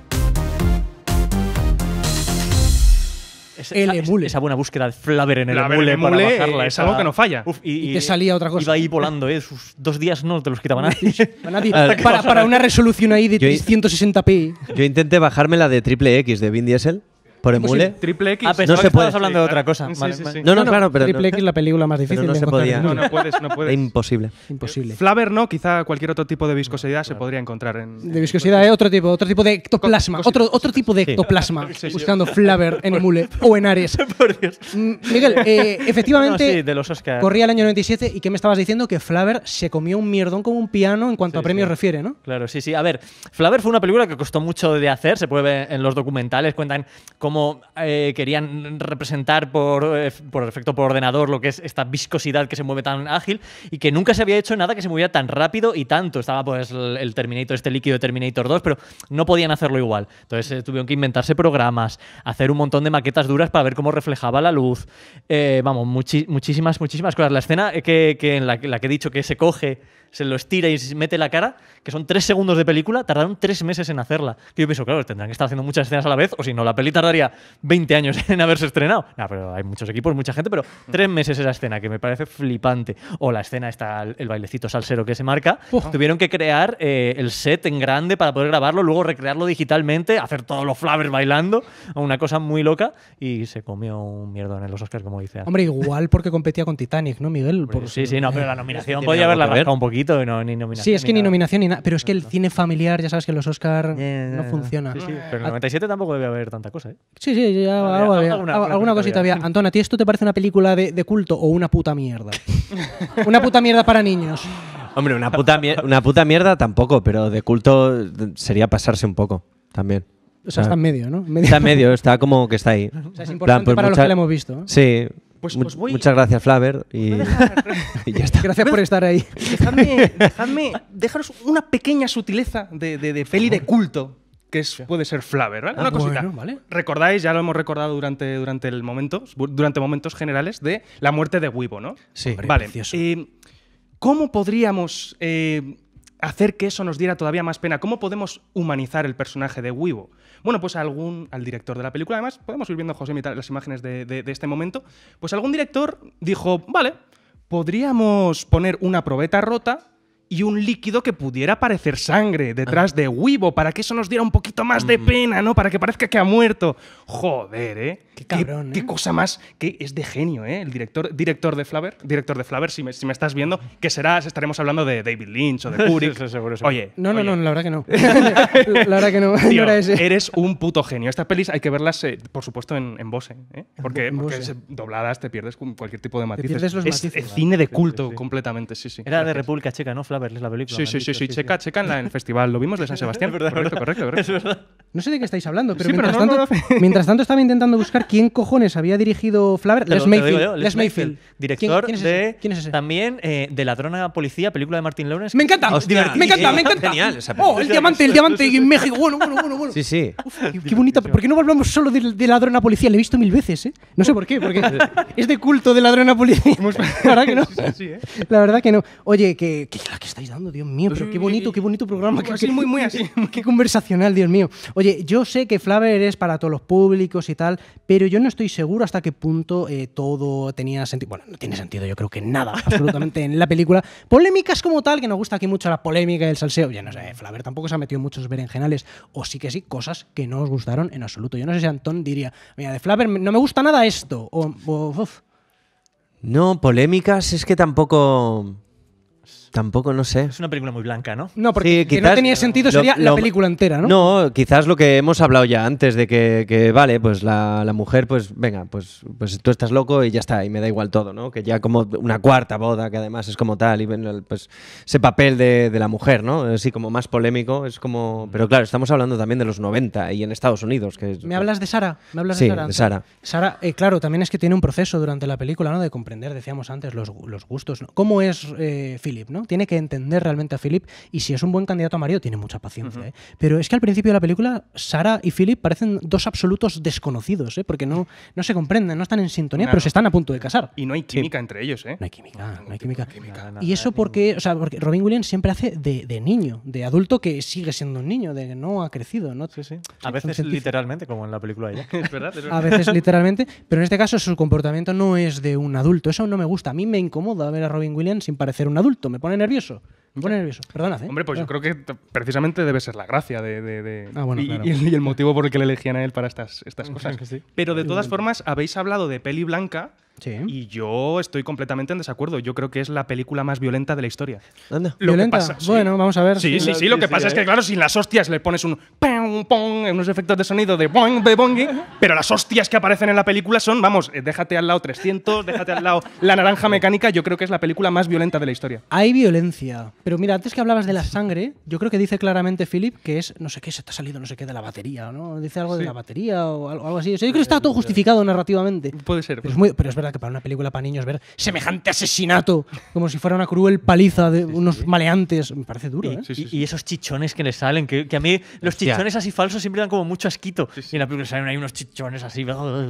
Esa buena búsqueda de Flubber en el Flubber Emule para bajarla. es algo que no falla. Uf, Y te salía otra cosa. Iba ahí volando, sus 2 días no te los quitaba nadie. Para una resolución ahí de 160p. Yo intenté bajarme la de Triple X de Vin Diesel por Emule. Triple X. Pensaba No que se puede. estabas hablando de otra cosa. Sí, Vale, sí, vale. sí. No, claro, pero Triple X es la película más difícil no de se encontrar podía. en el mundo. No puedes. Era imposible. Imposible. Flubber no, quizá cualquier otro tipo de viscosidad se podría encontrar en... De viscosidad, otro tipo de ectoplasma. Otro tipo de ectoplasma. Buscando Flubber en Emule o en Ares. Por Dios. Miguel, efectivamente, No, sí, de los Oscars. corría el año 97 y ¿qué me estabas diciendo? Que Flubber se comió un mierdón como un piano en cuanto a premios refiere, ¿no? Claro, sí. A ver, Flubber fue una película que costó mucho de hacer, se puede ver en los documentales, cuentan cómo querían representar por efecto por ordenador lo que es esta viscosidad que se mueve tan ágil y que nunca se había hecho nada que se moviera tan rápido y tanto. Estaba pues el Terminator, este líquido de Terminator 2, pero no podían hacerlo igual. Entonces tuvieron que inventarse programas, hacer un montón de maquetas duras para ver cómo reflejaba la luz. Muchísimas cosas. La escena en la que he dicho que se coge, se lo estira y se mete la cara, que son 3 segundos de película, tardaron 3 meses en hacerla. Que yo pienso, claro, tendrán que estar haciendo muchas escenas a la vez, o si no, la peli tardaría 20 años en haberse estrenado. No, pero hay muchos equipos, mucha gente, pero 3 meses esa escena, que me parece flipante. O la escena está el bailecito salsero que se marca. Tuvieron que crear el set en grande para poder grabarlo, luego recrearlo digitalmente, hacer todos los Flubbers bailando, una cosa muy loca, y se comió un mierdo en los Oscars, como dice. Hombre, igual porque competía con Titanic, ¿no, Miguel? Sí, no, pero la nominación podía haberla rascado un poquito, ni nominación. Sí, es que ni nada. nominación ni nada. Pero es que el cine familiar, ya sabes que los Oscar no funciona. Sí, pero en el 97 tampoco debe haber tanta cosa, ¿eh? Sí, ya alguna cosita había. Antón, ¿a ti esto te parece una película de culto o una puta mierda? Una puta mierda para niños. Hombre, una puta mierda tampoco, pero de culto sería pasarse un poco también. O sea, está en medio, ¿no? Está en medio, está como que está ahí. O sea, es importante para los que la hemos visto. Sí. Pues voy- Muchas gracias, Flubber. Y ya está. Gracias por estar ahí. Dejaros una pequeña sutileza de peli de culto que puede ser Flubber, ¿vale? Una cosita. Bueno, vale. Recordáis, ya lo hemos recordado durante momentos generales de la muerte de Wibo, ¿no? Sí, Vale. precioso. ¿Cómo podríamos hacer que eso nos diera todavía más pena? ¿Cómo podemos humanizar el personaje de Weebo? Bueno, pues al director de la película, además, podemos ir viendo, José, las imágenes de este momento, pues algún director dijo, vale, podríamos poner una probeta rota y un líquido que pudiera parecer sangre detrás de Weebo, para que eso nos diera un poquito más de pena, ¿no? Para que parezca que ha muerto. Joder, ¿eh? Qué cabrón, qué cosa más, que es de genio, ¿eh? El director de Flaver, si me estás viendo, que estaremos hablando de David Lynch o de Kubrick. Seguro. Oye, No, la verdad que no. La verdad que no. tío, no era ese. eres un puto genio. Estas pelis hay que verlas, por supuesto, en Bose, ¿eh? Porque dobladas te pierdes con cualquier tipo de matices. pierdes los matices. Es cine de culto completamente, sí. Era de República Checa, ¿no? Flaver es la película. Sí, checa en el festival. Lo vimos de San Sebastián. Correcto. Es verdad. No sé de qué estáis hablando, pero, Sí, pero mientras tanto estaba intentando buscar quién cojones había dirigido Flaver. Les Mayfield. Director ¿Quién es de ese? ¿Quién es ese? También de Ladrona Policía, película de Martin Lawrence. ¡Me encanta! Hostia, ¡Me encanta! Genial esa ¡Oh, película. el diamante en México! Bueno. Sí. Qué bonita. ¿Por qué no hablamos solo de Ladrona Policía? Le he visto 1000 veces, ¿eh? No sé por qué, porque es de culto de Ladrona Policía. La verdad que no. La verdad que no. Oye, ¿qué la que estáis dando, Dios mío? Pero qué bonito programa. Así, muy así. Qué conversacional, Dios mío. Oye, yo sé que Flaver es para todos los públicos y tal, pero yo no estoy seguro hasta qué punto todo tenía sentido. Bueno, no tiene sentido, yo creo que nada, absolutamente, en la película. Polémicas como tal, que nos gusta aquí mucho la polémica y el salseo. Ya no sé, Flaver tampoco se ha metido en muchos berenjenales, o sí que sí, cosas que no os gustaron en absoluto. Yo no sé si Antón diría, mira, de Flaver no me gusta nada esto, uf. No, polémicas es que tampoco, no sé. Es una película muy blanca, ¿no? No, porque Sí, que no quizás tenía sentido sería la película entera, ¿no? No, quizás lo que hemos hablado ya antes de que vale, pues la mujer, pues venga, pues tú estás loco y ya está, y me da igual todo, ¿no? Que ya como una cuarta boda, que además es como tal, y pues ese papel de la mujer, ¿no? Así como más polémico, es como... Pero claro, estamos hablando también de los 90 y en Estados Unidos. ¿Me hablas de Sara? Sí, de Sara. Sara, claro, también es que tiene un proceso durante la película, ¿no? De comprender, decíamos antes, los gustos, ¿no? ¿Cómo es Philip, ¿no? Tiene que entender realmente a Philip, y si es un buen candidato a marido, tiene mucha paciencia, ¿eh? Pero es que al principio de la película, Sara y Philip parecen dos absolutos desconocidos, ¿eh? Porque no se comprenden, no están en sintonía, pero se están a punto de casar. Y no hay química entre ellos, ¿eh? No hay química. Y eso porque Robin Williams siempre hace de niño, de adulto que sigue siendo un niño, de que no ha crecido, ¿no? Sí. A veces literalmente, como en la película de ella. Es verdad. A veces literalmente, pero en este caso su comportamiento no es de un adulto. Eso no me gusta. A mí me incomoda ver a Robin Williams sin parecer un adulto. Me pone nervioso. Perdonad, ¿eh? Hombre, pues yo creo que precisamente debe ser la gracia bueno, claro. y el motivo por el que le elegían a él para estas cosas. Sí. Pero de todas formas, habéis hablado de peli blanca. Sí. Y yo estoy completamente en desacuerdo. Yo creo que es la película más violenta de la historia. Anda. ¿Violenta? Sí. Bueno, vamos a ver. Sí. Lo que pasa es que, claro, sin las hostias le pones un pam, pong, unos efectos de sonido de boing, bebongi, pero las hostias que aparecen en la película son, vamos, déjate al lado 300, déjate al lado La Naranja Mecánica. Yo creo que es la película más violenta de la historia. Hay violencia. Pero mira, antes que hablabas de la sangre, yo creo que dice claramente Philip que es, no sé qué, se te ha salido no sé qué de la batería, ¿no? Dice algo de la batería o algo así. O sea, yo creo que está todo justificado narrativamente. Puede ser. Pero es verdad que para una película para niños ver semejante asesinato como si fuera una cruel paliza de unos maleantes me parece duro, ¿eh? Y esos chichones que le salen, que a mí los chichones así falsos siempre dan como mucho asquito. Y en la película salen ahí unos chichones así.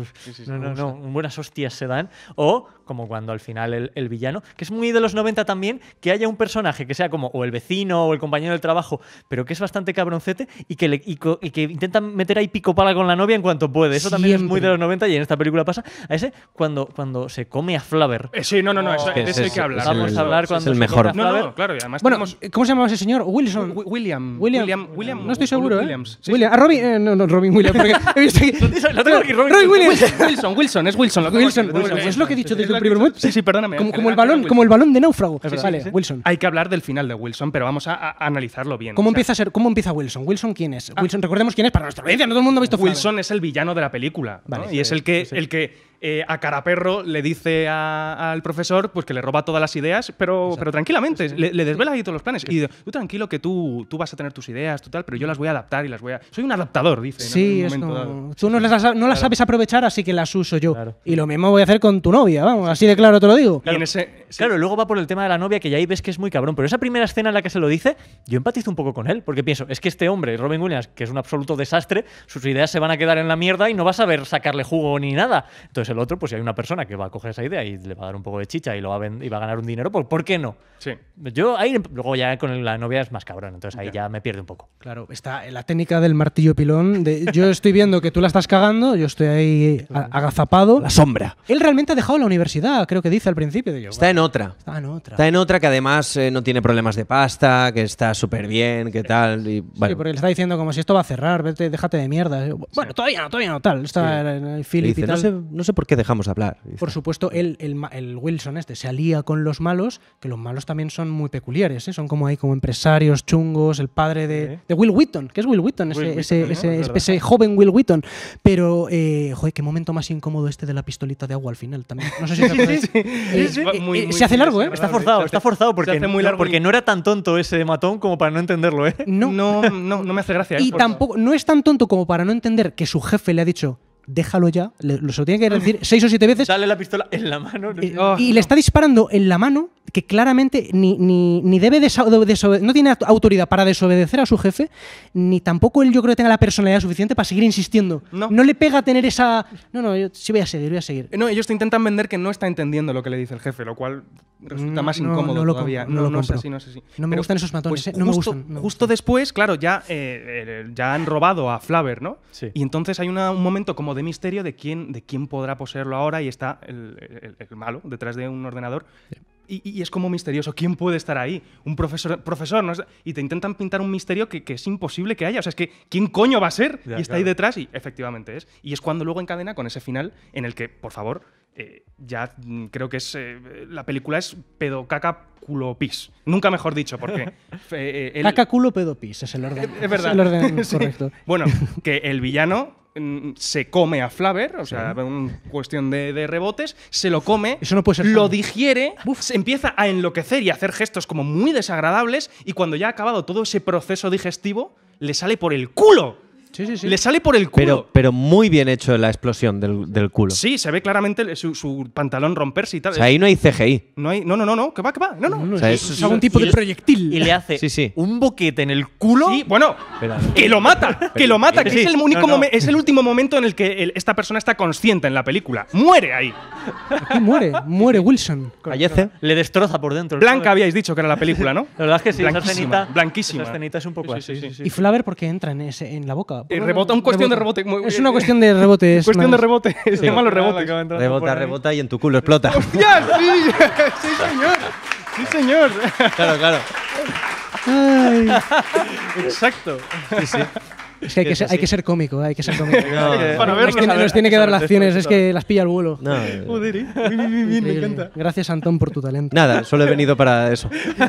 No, buenas hostias se dan. O como cuando al final el villano, que es muy de los 90 también, que haya un personaje que sea como o el vecino o el compañero del trabajo, pero que es bastante cabroncete y que intenta meter ahí pico pala con la novia en cuanto puede. Eso también es muy de los 90 y en esta película pasa. A ese, cuando se come a Flaver. Sí, no, de eso hay que hablar. Vamos a hablar cuando es el se mejor. come a Flaver. No, claro, y además Bueno, tenemos ¿cómo se llamaba ese señor? Wilson. William. No estoy seguro, Williams. ¿eh? William. Robin Williams. Porque he visto aquí. Lo tengo aquí, Robin Williams. Wilson, es Wilson. Es lo que he dicho desde el primer momento. Sí, perdóname. Como el balón de náufrago. Vale, sí. Wilson. Hay que hablar del final de Wilson, pero vamos a analizarlo bien. ¿Cómo empieza Wilson? ¿Wilson quién es? Wilson, recordemos quién es para nuestra audiencia, no todo el mundo ha visto Wilson es el villano de la película, ¿no? Vale, y es el que a cara perro le dice al profesor pues que le roba todas las ideas, pero tranquilamente, le desvela ahí todos los planes. Y dice, tú tranquilo que tú vas a tener tus ideas, pero yo las voy a adaptar y las voy a... Soy un adaptador, dice. Sí, en es un momento como, dado. tú no las sabes aprovechar, así que las uso yo. Claro. Y lo mismo voy a hacer con tu novia, vamos, así de claro te lo digo. Y en ese... Claro, luego va por el tema de la novia, que ya ahí ves que es muy cabrón. Pero esa primera escena en la que se lo dice, yo empatizo un poco con él, porque pienso, es que este hombre, Robin Williams, que es un absoluto desastre, sus ideas se van a quedar en la mierda y no vas a saber sacarle jugo ni nada. Entonces entonces el otro, pues si hay una persona que va a coger esa idea y le va a dar un poco de chicha y lo va y va a ganar un dinero, pues ¿por qué no? Sí. Yo ahí, luego ya con la novia es más cabrón, entonces ahí ya me pierde un poco. Claro, está la técnica del martillo pilón. Yo estoy viendo que tú la estás cagando, yo estoy ahí agazapado. La sombra. Él realmente ha dejado la universidad, creo que dice al principio. Está en otra. Está en otra. Está en otra que además no tiene problemas de pasta, que está súper bien, que tal. Y, bueno. Sí, porque le está diciendo como si esto va a cerrar, vete, déjate de mierda. Bueno, todavía no, tal. Está el Philip Dice, y tal. no sé por qué dejamos de hablar. Dice. Por supuesto, el Wilson se alía con los malos, que los malos también son muy peculiares, ¿eh? Son como ahí como empresarios chungos, el padre de Will Wheaton, que es Will Wheaton, ese joven Will Wheaton. Pero, joder, qué momento más incómodo este de la pistolita de agua al final también. No sé si te acuerdas. Se hace largo, ¿eh? Está forzado porque no era tan tonto ese matón como para no entenderlo, ¿eh? No me hace gracia. Y tampoco, no es tan tonto como para no entender que su jefe le ha dicho déjalo ya, se lo tiene que decir 6 o 7 veces. Dale la pistola en la mano. Y le está disparando en la mano, que claramente ni debe no tiene autoridad para desobedecer a su jefe, ni tampoco él yo creo que tenga la personalidad suficiente para seguir insistiendo. No le pega tener esa... yo sí voy a seguir. No, ellos te intentan vender que no está entendiendo lo que le dice el jefe, lo cual resulta más incómodo todavía. No es así. No me gustan esos matones, pues no me gustan. Justo después, claro, ya han robado a Flaver, ¿no? Sí. Y entonces hay un momento como de misterio de quién podrá poseerlo ahora y está el malo detrás de un ordenador. Sí. Y es como misterioso. ¿Quién puede estar ahí? Un profesor ¿no? Y te intentan pintar un misterio que es imposible que haya. O sea, es que ¿quién coño va a ser? Y está ahí detrás y efectivamente es. Y es cuando luego encadena con ese final en el que, por favor, ya creo que es la película es pedo, caca, culo, pis. Nunca mejor dicho, porque... caca, culo, pedo, pis. Es el orden. Es verdad. Es el orden correcto. Bueno, que el villano... se come a Flaver, o sea, una cuestión de rebotes, se lo come, eso no puede ser lo digiere, se empieza a enloquecer y a hacer gestos como muy desagradables y cuando ya ha acabado todo ese proceso digestivo, le sale por el culo. Sí. Le sale por el culo. Pero muy bien hecho la explosión del culo. Sí, se ve claramente su pantalón romperse y tal. O sea, ahí no hay CGI. No hay. No, que va. No. O sea, es algún tipo de proyectil. Y le hace un boquete en el culo. Sí, bueno, que lo mata. Que lo mata. Que es el único es el último momento en el que esta persona está consciente en la película. Muere ahí. ¿Qué muere Wilson? Fallece. Le destroza por dentro. Blanca habíais dicho que era la película, ¿no? La verdad es que sí. Blanquísima. Esa escenita es un poco así. Y Flaver, ¿por qué entra en la boca? Rebota, cuestión de rebote. Es una cuestión de rebote. Cuestión de rebote. Se llama los rebotes. Rebota y en tu culo explota. ¡Hostia! Sí, señor. Sí, señor. Claro. Ay. Exacto. Sí. Es que hay que ser cómico, hay que ser cómico. Para verlo, nos tiene que dar lecciones, es que las pilla al vuelo. No, joder, bien, me encanta. Gracias, Antón, por tu talento. Nada, solo he venido para eso.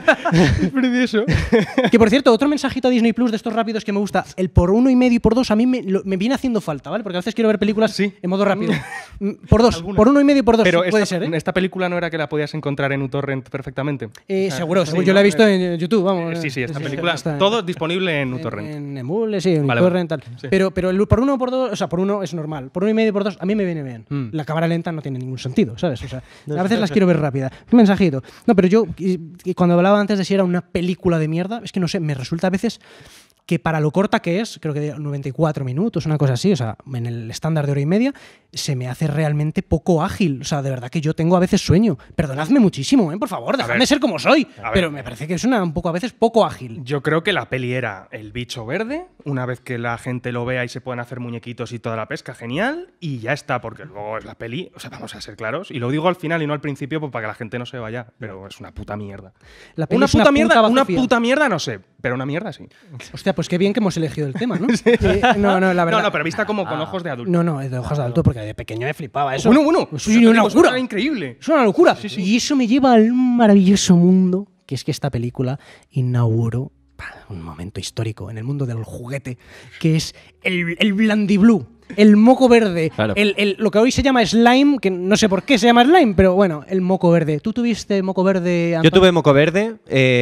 Precioso. Que por cierto, otro mensajito a Disney Plus de estos rápidos que me gusta, el por 1,5 y por 2 a mí me viene haciendo falta, ¿vale? Porque a veces quiero ver películas en modo rápido. Por 2, por 1,5 y por 2. Pero puede ser, ¿eh? Esta película no era que la podías encontrar en uTorrent perfectamente. Seguro, yo la he visto en YouTube, vamos. Sí, esta película está todo disponible en uTorrent. En Emule, sí, en uTorrent tal. Sí. Pero el por 1 o por 2, o sea, por 1 es normal. Por 1,5 y por 2 a mí me viene bien. La cámara lenta no tiene ningún sentido, ¿sabes? O sea, a veces las quiero ver rápida. Un mensajito. No, pero yo, cuando hablaba antes de si era una película de mierda, es que no sé, me resulta a veces que para lo corta que es, creo que de 94 minutos, una cosa así, o sea, en el estándar de 1,5, se me hace realmente poco ágil. O sea, de verdad que yo tengo a veces sueño. Perdonadme muchísimo, por favor, dejadme ser como soy. Pero me parece que es un poco a veces poco ágil. Yo creo que la peli era el bicho verde, una vez que la gente lo vea y se pueden hacer muñequitos y toda la pesca, genial, y ya está, porque luego es la peli, o sea, vamos a ser claros, y lo digo al final y no al principio pues, para que la gente no se vaya, pero es una puta mierda. La peli una puta mierda, no sé, pero una mierda sí. Hostia, pues qué bien que hemos elegido el tema, ¿no? Sí. No, la verdad. No, pero vista como con ojos de adulto. No, de ojos de adulto, porque de pequeño me flipaba eso. Bueno. Es una locura. Es increíble. Es una locura. Sí. Y eso me lleva al maravilloso mundo, que es que esta película inauguró un momento histórico en el mundo del juguete, que es el Blandiblue. El moco verde, claro. Lo que hoy se llama slime, que no sé por qué se llama slime, pero bueno, el moco verde. ¿Tú tuviste moco verde, Antón? Yo tuve moco verde,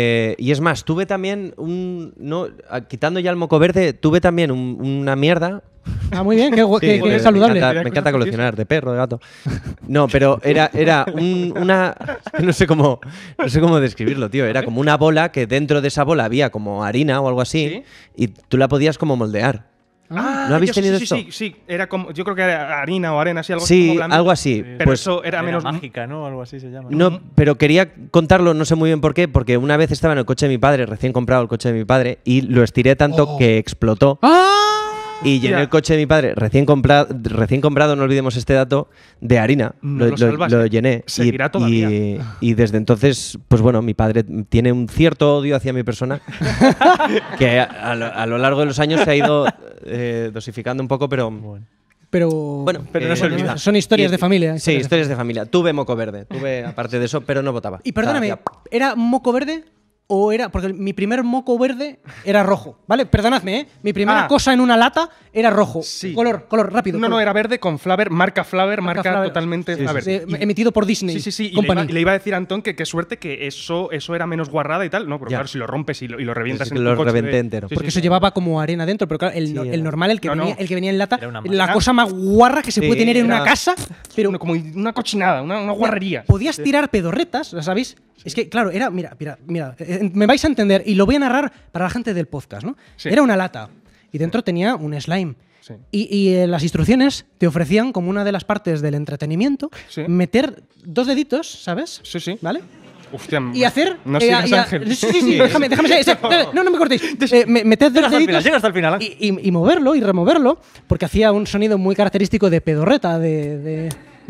y es más, tuve también quitando ya el moco verde, tuve también una mierda. Ah, muy bien, qué saludable. Me encanta colacionar, de perro, de gato. No, pero era una... No sé cómo describirlo, tío. Era como una bola que dentro de esa bola había como harina o algo así, ¿sí? Y tú la podías como moldear. ¿No habéis tenido esto? Sí. Era como, yo creo que era harina o arena, así, algo así. Sí, como blandito. algo así. Pero Pues eso era menos mágica, ¿no? Algo así se llama. no, pero quería contarlo, no sé muy bien por qué, porque una vez estaba en el coche de mi padre, recién comprado el coche de mi padre, y lo estiré tanto que explotó. Y llené el coche de mi padre, recién comprado, no olvidemos este dato, de harina. No lo salvas, lo llené. Seguirá todavía. Y desde entonces, pues bueno, mi padre tiene un cierto odio hacia mi persona que a lo largo de los años se ha ido dosificando un poco, pero... Pero no se olvida. Son historias de familia. Sí, historias de familia. Tuve moco verde, aparte de eso, pero no votaba. Y perdóname, ¿era moco verde? ¿O era...? Porque mi primer moco verde era rojo, ¿vale? Perdonadme, ¿eh? Mi primera cosa en una lata era rojo. Sí. Color, rápido. No, era verde con Flaver, marca Flaver, marca Flaver. totalmente Flaver. Emitido por Disney. Sí. Company. Y le iba a decir a Antón que qué suerte que eso era menos guarrada y tal. No, pero Ya. claro, si lo rompes y lo revientas Sí, en lo tu coche reventé entero. Porque eso llevaba como arena dentro, pero claro, el normal, el que venía en lata, Era una la máquina. cosa más guarra que se Sí, puede tener en era- una casa, pero como una cochinada, una guarrería. podías tirar pedorretas, ¿sabéis? Es que, claro, era, mira, me vais a entender y lo voy a narrar para la gente del podcast, ¿no? Sí. Era una lata y dentro tenía un slime. Sí. Y las instrucciones te ofrecían como una de las partes del entretenimiento Sí. meter 2 deditos, ¿sabes? Sí. ¿Vale? Hostia, Y hacer... No sigas, Ángel. Sí, déjame no me cortéis. Meter 2 deditos Llega hasta el final. y moverlo y removerlo, porque hacía un sonido muy característico de pedorreta, de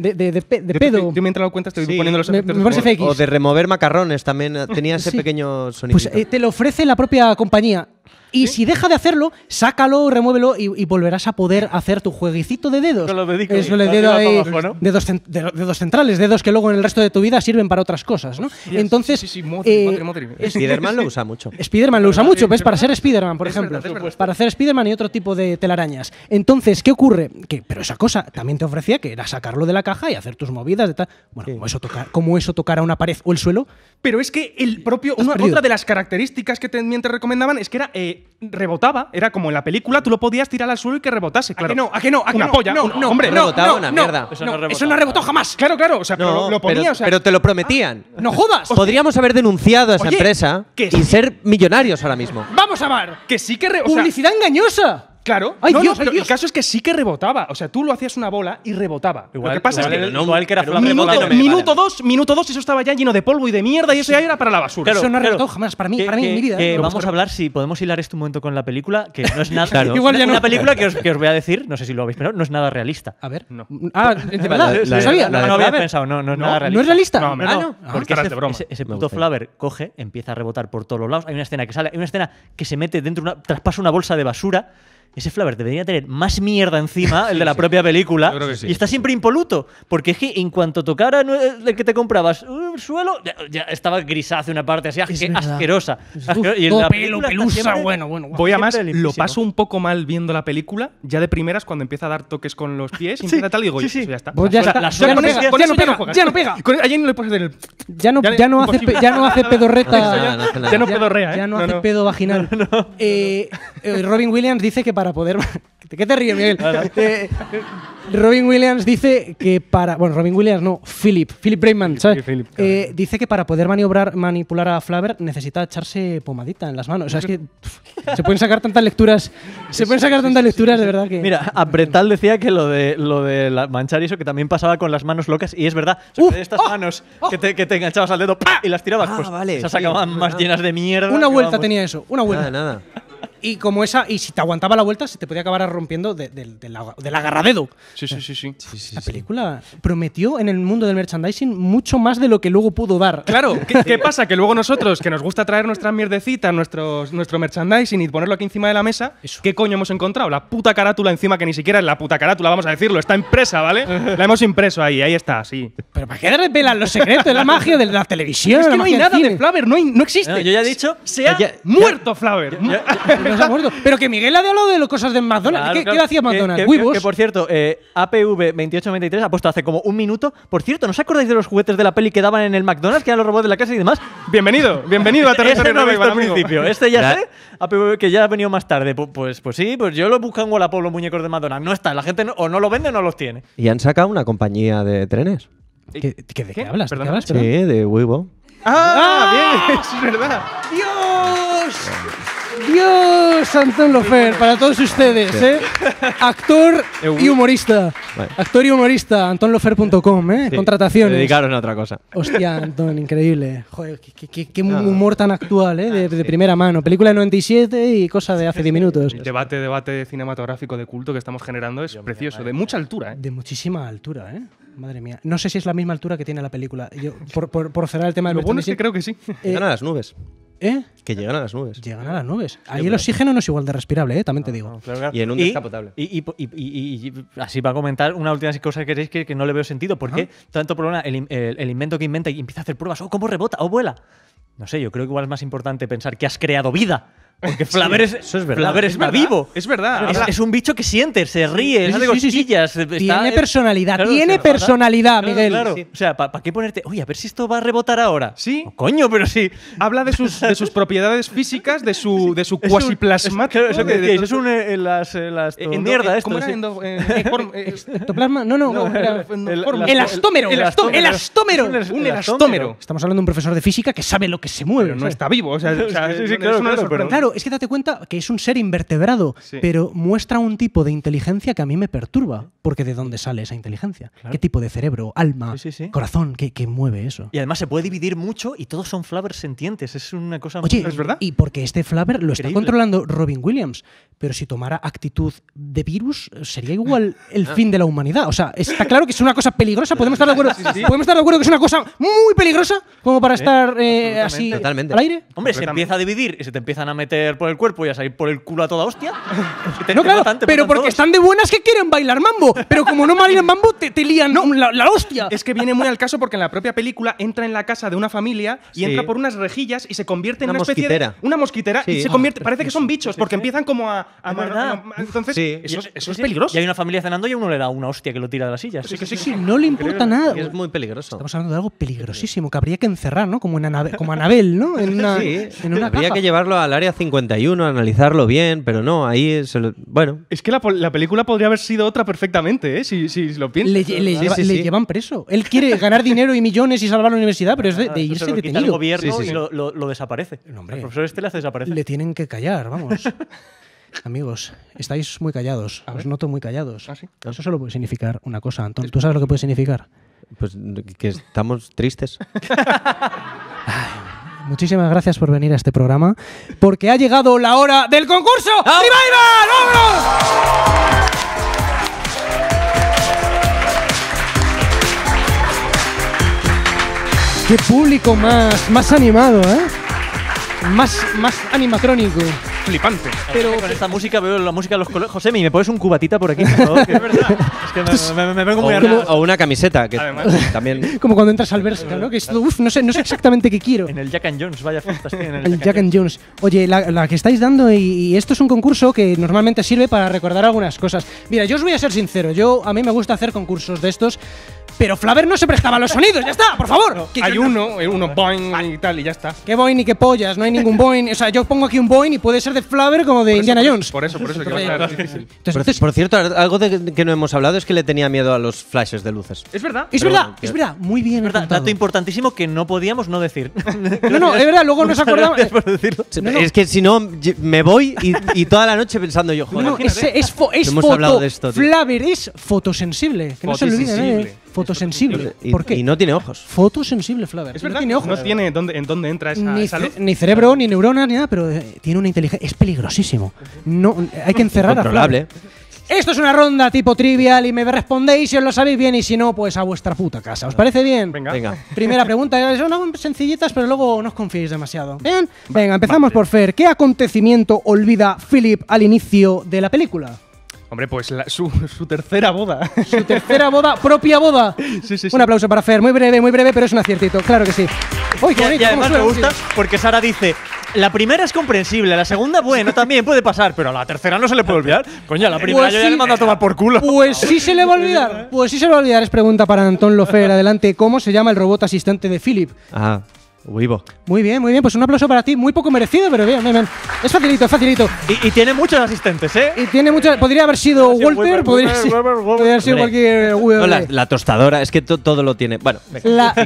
pedo. Yo me he entrado cuenta, estoy Sí, poniendo los me efectos. parece O de remover macarrones también tenía ese Sí. pequeño sonido. Pues te lo ofrece la propia compañía. Y si deja de hacerlo, sácalo, remuévelo y volverás a poder hacer tu jueguecito de dedos. Con los dedicos. Eso le De dedo arriba ahí, para abajo, ¿no? dedos centrales, dedos que luego en el resto de tu vida sirven para otras cosas, ¿no? Entonces, Sí, madre. Spiderman lo usa mucho. Spiderman lo usa mucho, ¿ves? Para ser Spiderman, por Es ejemplo. verdad, es verdad. Para hacer Spiderman y otro tipo de telarañas. Entonces, ¿qué ocurre? Pero esa cosa también te ofrecía que era sacarlo de la caja y hacer tus movidas de tal. Bueno, como eso tocara una pared o el suelo. Pero es que el propio. perdido. Otra de las características que también te recomendaban es que era rebotaba. Era como en la película, tú lo podías tirar al suelo y que rebotase. Claro. ¿A que no? Una polla. Hombre, no rebotaba una mierda. Eso no rebotó jamás. Claro. O sea, pero lo ponía. pero, o sea, pero te lo prometían. ¡No jodas! Podríamos haber denunciado a esa Oye, empresa que y sí. ser millonarios ahora mismo. ¡Vamos a ver! que sí que. ¡Publicidad engañosa! Claro. ¡Ay, No, Dios, ay, pero Dios! el caso es que sí que rebotaba. O sea, tú lo hacías una bola y rebotaba. Lo que pasa es que. igual que era Flaver Minuto dos, eso estaba ya lleno de polvo y de mierda y eso ya era para la basura. Eso no ha rebotado jamás para mí en mi vida. que ¿eh? vamos a hablar, si podemos hilar este momento con la película, que no es nada. Claro. Igual ya no. Una película que os voy a decir, no sé si lo habéis pensado, no es nada realista. A ver. No. Ah, de verdad. la- ¿Lo sabía? la- No había Flaver. pensado, no es nada ¿No realista. es realista? No, hombre, no. Porque Estarás de broma. ese Me puto gusta. Flaver coge, empieza a rebotar por todos los lados. Hay una escena que sale, hay una escena que se mete dentro, traspasa una bolsa de basura. Ese Flaver debería tener más mierda encima, el de la propia película. Yo creo que sí. Y está siempre impoluto. Porque es que en cuanto tocara el que te comprabas el suelo, ya estaba grisáceo una parte así verdad. asquerosa. Uf, Y en todo la pelo, película está pelusa, siempre- bueno. Voy a más, siempre lo limpísimo. paso un poco mal viendo la película, ya de primeras cuando empieza a dar toques con los pies y empieza tal y digo, sí, sí. eso ya está. Pues ya está. la Ya no suerte pega, es que- Con ya eso no pega, juegas. ya no pega. Allí no le puedes hacer el. Ya no hace imposible. pedorreta. No hace nada. Ya no pedorrea, ¿eh? Ya no hace No. pedo vaginal. Robin Williams dice que para poder. ¿Qué te ríes, Miguel? Robin Williams dice que para. Bueno, Robin Williams no, Philip Brainman, ¿sabes? Philip, Dice que para poder manipular a Flaver necesita echarse pomadita en las manos. O sea, es que se pueden sacar tantas lecturas. Se pueden sacar tantas lecturas, de verdad que. Mira, a Bretal decía que lo de manchar y eso que también pasaba con las manos locas, y es verdad. O sea, que de estas manos que te enganchabas al dedo ¡pah! Y las tirabas, pues vale, esas sí, acababan más verdad. llenas de mierda. Una que vuelta vamos. tenía eso, una vuelta. Nada. Y como esa, y si te aguantaba la vuelta, se te podía acabar rompiendo del agarradedo. Sí. La película prometió en el mundo del merchandising mucho más de lo que luego pudo dar. Claro, ¿qué pasa? Que luego nosotros, que nos gusta traer nuestra mierdecita, nuestro merchandising y ponerlo aquí encima de la mesa, ¿qué coño hemos encontrado? La puta carátula encima, que ni siquiera es la puta carátula, vamos a decirlo, está impresa, ¿vale? La hemos impreso ahí está, sí. Pero ¿para qué revelan los secretos de la magia de la televisión? Es que la no hay magia del nada de cine? Flaver, no existe. No, yo ya he dicho. Se ha Ya- muerto Flaver. No se ha muerto. Pero que Miguel ha hablado de las cosas de McDonald's. Claro, ¿Qué claro. hacía McDonald's? Que Huevos. por cierto, APV2893 ha puesto hace como un minuto. Por cierto, ¿no os acordáis de los juguetes de la peli que daban en el McDonald's, que eran los robots de la casa y demás? Bienvenido a Territorio Ese no he visto Revival, al amigo. principio. Este ya Ya. sé. APV que ya ha venido más tarde. Pues sí, pues yo lo busco en Wallapop, los muñecos de McDonald's. No están. La gente o no lo vende o no los tiene. Y han sacado una compañía de trenes. ¿De qué hablas? ¿De qué Perdona. hablas? Sí, de Weibo. Bien, eso es verdad. ¡Dios! Aplausos a Antón Lofer para todos ustedes, ¿eh? Actor y humorista. Vale. Actor y humorista, antonlofer.com, ¿eh? Sí, Contrataciones. dedicaron a otra cosa. Hostia, Antón, increíble. Joder, qué humor tan actual, ¿eh? De primera mano. Película de 97 y cosa de hace 10 minutos. El debate cinematográfico de culto que estamos generando es precioso, de mucha altura, ¿eh? De muchísima altura, ¿eh? Madre mía. No sé si es la misma altura que tiene la película. Yo, por cerrar el tema del Lo bueno es que merchandising, creo que sí. Llegan a las nubes. ¿eh? Que llegan a las nubes. Llegan a las nubes. Ahí el oxígeno no es igual de respirable, ¿eh? También te digo. Y en un descapotable. Y así va a comentar una última cosa que queréis que no le veo sentido. ¿Por qué tanto problema el invento que inventa y empieza a hacer pruebas? ¿O cómo rebota? ¿O vuela? No sé, yo creo que igual es más importante pensar que has creado vida. Porque Flaver eso es verdad. Flaver está vivo. Es verdad. Es un bicho que siente, se ríe, hace cosquillas. Tiene personalidad, Claro, tiene sí, personalidad, Miguel. Claro. O sea, ¿para qué ponerte? Oye, a ver si esto va a rebotar ahora. Sí. Oh, coño, pero sí. Habla de sus propiedades físicas, de su cuasiplasmático. Claro, eso que decíais, es un mierda esto. ¿Cómo era? Sí. Ectoplasma, no. El Elastómero. Elastómero. Un elastómero. Estamos hablando de un profesor de física que sabe lo que se mueve. Pero no ¿sabes? está vivo. O sea, sí, eso claro, no le claro, sorprende. Claro, es que date cuenta que es un ser invertebrado, Sí. pero muestra un tipo de inteligencia que a mí me perturba. Porque ¿de dónde sale esa inteligencia? ¿Qué tipo de cerebro, alma, Sí. corazón que mueve eso? Y además se puede dividir mucho y todos son Flavers sentientes. Es una cosa Oye, muy... ¿Es verdad? y porque este Flaver lo está Increíble. controlando Robin Williams, pero si tomara actitud de virus, sería igual el fin de la humanidad. O sea, está claro que es una cosa peligrosa, podemos estar de acuerdo. Podemos estar de acuerdo que es una cosa muy peligrosa como para estar así Totalmente. al aire. Hombre, se empieza a dividir y se te empiezan a meter por el cuerpo y a salir por el culo a toda hostia. No, claro, pero porque están de buenas que quieren bailar mambo. Pero como no bailan mambo, te lían la hostia. Es que viene muy al caso porque en la propia película entra en la casa de una familia y Sí. entra por unas rejillas y se convierte en Una una especie mosquitera. de una mosquitera Sí. y se convierte, parece que son bichos porque empiezan como a verdad. entonces Sí. eso es peligroso. Y hay una familia cenando y a uno le da una hostia que lo tira de la silla. Sí, no le importa nada. Y es muy peligroso. Estamos hablando de algo peligrosísimo que habría que encerrar, ¿no? Como Anabel, ¿no? En una, Sí, en una habría caja. que llevarlo al área 51, analizarlo bien, pero no, ahí bueno. Es que la película podría haber sido otra perfectamente, ¿eh? Si lo piensas. Le llevan preso. Él quiere ganar dinero y millones y salvar la universidad, pero es de Eso irse se lo quita el detenido. gobierno Sí. y lo desaparece. No, hombre. El profesor este le hace desaparecer. Le tienen que callar, vamos. Amigos, estáis muy callados. Os noto muy callados. ¿Ah, sí? Eso solo puede significar una cosa, Antón. ¿Tú sabes lo que puede significar? Pues que estamos tristes. Muchísimas gracias por venir a este programa, porque ha llegado la hora del concurso. ¡Revival! ¡Vámonos! ¡Qué público más animado, eh! Más animatrónico. Flipante. Pero con esta música veo la música de los colegios. José, ¿me pones un cubatita por aquí? Por favor? Que es verdad. Es que me vengo muy arriba. O una camiseta, que Además. también. Como cuando entras al Bershka, ¿no? Que es todo, no sé exactamente qué quiero. En el Jack and Jones, vaya fiestas tienen en El Jack and Jones. Oye, la que estáis dando, y esto es un concurso que normalmente sirve para recordar algunas cosas. Mira, yo os voy a ser sincero. A mí me gusta hacer concursos de estos, pero Flaver no se prestaba a los sonidos. ¡Ya está! ¡Por favor! Hay uno boing y tal y ya está. ¿Qué boing ni qué pollas? No hay ningún boing. O sea, yo pongo aquí un boing y puede ser de Flaver como de Indiana Jones. Por eso que va a ser difícil. Entonces, Por cierto, algo de que no hemos hablado es que le tenía miedo a los flashes de luces. Es verdad. es pero verdad, bueno, es verdad. Muy bien. verdad, apuntado. dato importantísimo que no podíamos no decir. No, es verdad, luego nos acordamos. Gracias por decirlo. No, no. Es que si no, me voy y toda la noche pensando yo, joder. No, es hemos hablado de esto, tío. Flaver es fotosensible. Que no se le olvide, Fotosensible. Fotosensible. Y, ¿Por qué? y no tiene ojos. Fotosensible, Flaver. Es verdad. No tiene ojos. No tiene en dónde entra Ni, esa luz. ni cerebro, ni neuronas, ni nada, pero tiene una inteligencia. Es peligrosísimo. No, hay que encerrar a Controlable. Flaver. Esto es una ronda tipo trivial y me respondéis si os lo sabéis bien y si no, pues a vuestra puta casa. ¿Os parece bien? Venga. Primera pregunta. Son sencillitas, pero luego no os confiéis demasiado. ¿Bien? Venga, empezamos por Fer. ¿Qué acontecimiento olvida Philip al inicio de la película? Hombre, pues su tercera boda. Su tercera boda, propia boda. Sí. Un aplauso para Fer. Muy breve, pero es un aciertito. Claro que sí. Uy, qué Y bonito, además cómo me suena, gusta porque Sara dice: la primera es comprensible, la segunda, bueno, también puede pasar, pero a la tercera no se le puede olvidar. Coño, la primera Pues yo ya sí. le mando a tomar por culo. Pues sí se le va a olvidar. Pues sí se le va a olvidar. Es pregunta para Antón Lofer. Adelante. ¿Cómo se llama el robot asistente de Philip? Ah, Weibo. Muy bien. Pues un aplauso para ti. Muy poco merecido, pero bien. Es facilito. Y tiene muchos asistentes, ¿eh? Y tiene mucho. Podría haber sido Walter, podría haber sido Hombre. cualquier. No, la tostadora, es que todo lo tiene. Bueno, venga.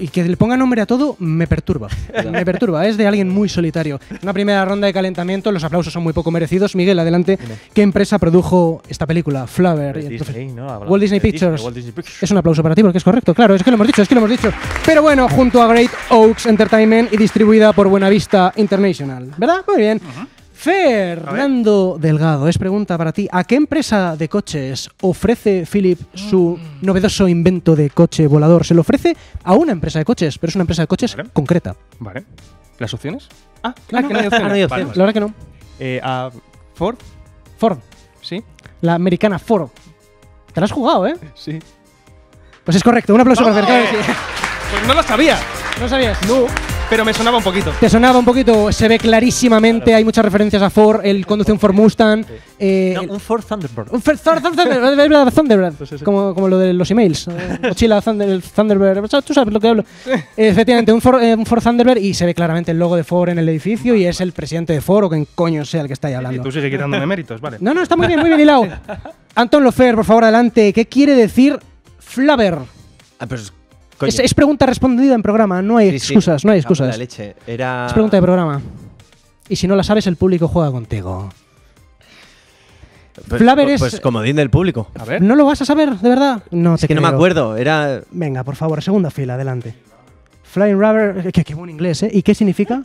y que le ponga nombre a todo me perturba. Me perturba. Es de alguien muy solitario. Una primera ronda de calentamiento, los aplausos son muy poco merecidos. Miguel, adelante. ¿Qué empresa produjo esta película? Flubber. Disney, ¿no? Walt Disney Pictures. Walt Disney Pictures. Es un aplauso para ti porque es correcto, claro, es que lo hemos dicho. Pero bueno, junto a Great Oaks Entertainment y distribuida por Buenavista International. ¿Verdad? Muy bien. Fernando Delgado, es pregunta para ti. ¿A qué empresa de coches ofrece Philip su novedoso invento de coche volador? Se lo ofrece a una empresa de coches, pero es una empresa de coches concreta. Vale. ¿Las opciones? No, que no hay opciones. no hay Vale, opciones. La verdad que no. ¿A Ford? Ford, Sí. la americana Ford. Te la has jugado, ¿eh? Sí. Pues es correcto, un aplauso para Fernando. Pues no lo sabía. ¿No sabías? No. Pero me sonaba un poquito. Te sonaba un poquito, se ve clarísimamente, hay muchas referencias a Ford, él conduce un Ford Mustang. No, un Ford Thunderbird. Un Thunderbird, como lo de los emails. Mochila Thunderbird, tú sabes lo que hablo. Efectivamente, un Ford Thunderbird y se ve claramente el logo de Ford en el edificio y es el presidente de Ford o quien coño sea el que está ahí Y hablando. tú sigues quitándome méritos, vale. No, está muy bien hilado. Antón Lofer, por favor, adelante. ¿Qué quiere decir Flubber? Pues, coño. Es pregunta respondida en programa, no hay Sí, sí. excusas, no hay Cago en la excusas. leche. Era... Es pregunta de programa. Y si no la sabes, el público juega contigo. Pues, Flubber es- Pues comodín del público. A ver. ¿No lo vas a saber, de verdad? No, Es que no me acuerdo. Era... Venga, por favor, segunda fila, adelante. Flying Rubber, qué buen inglés, ¿eh? ¿Y qué significa?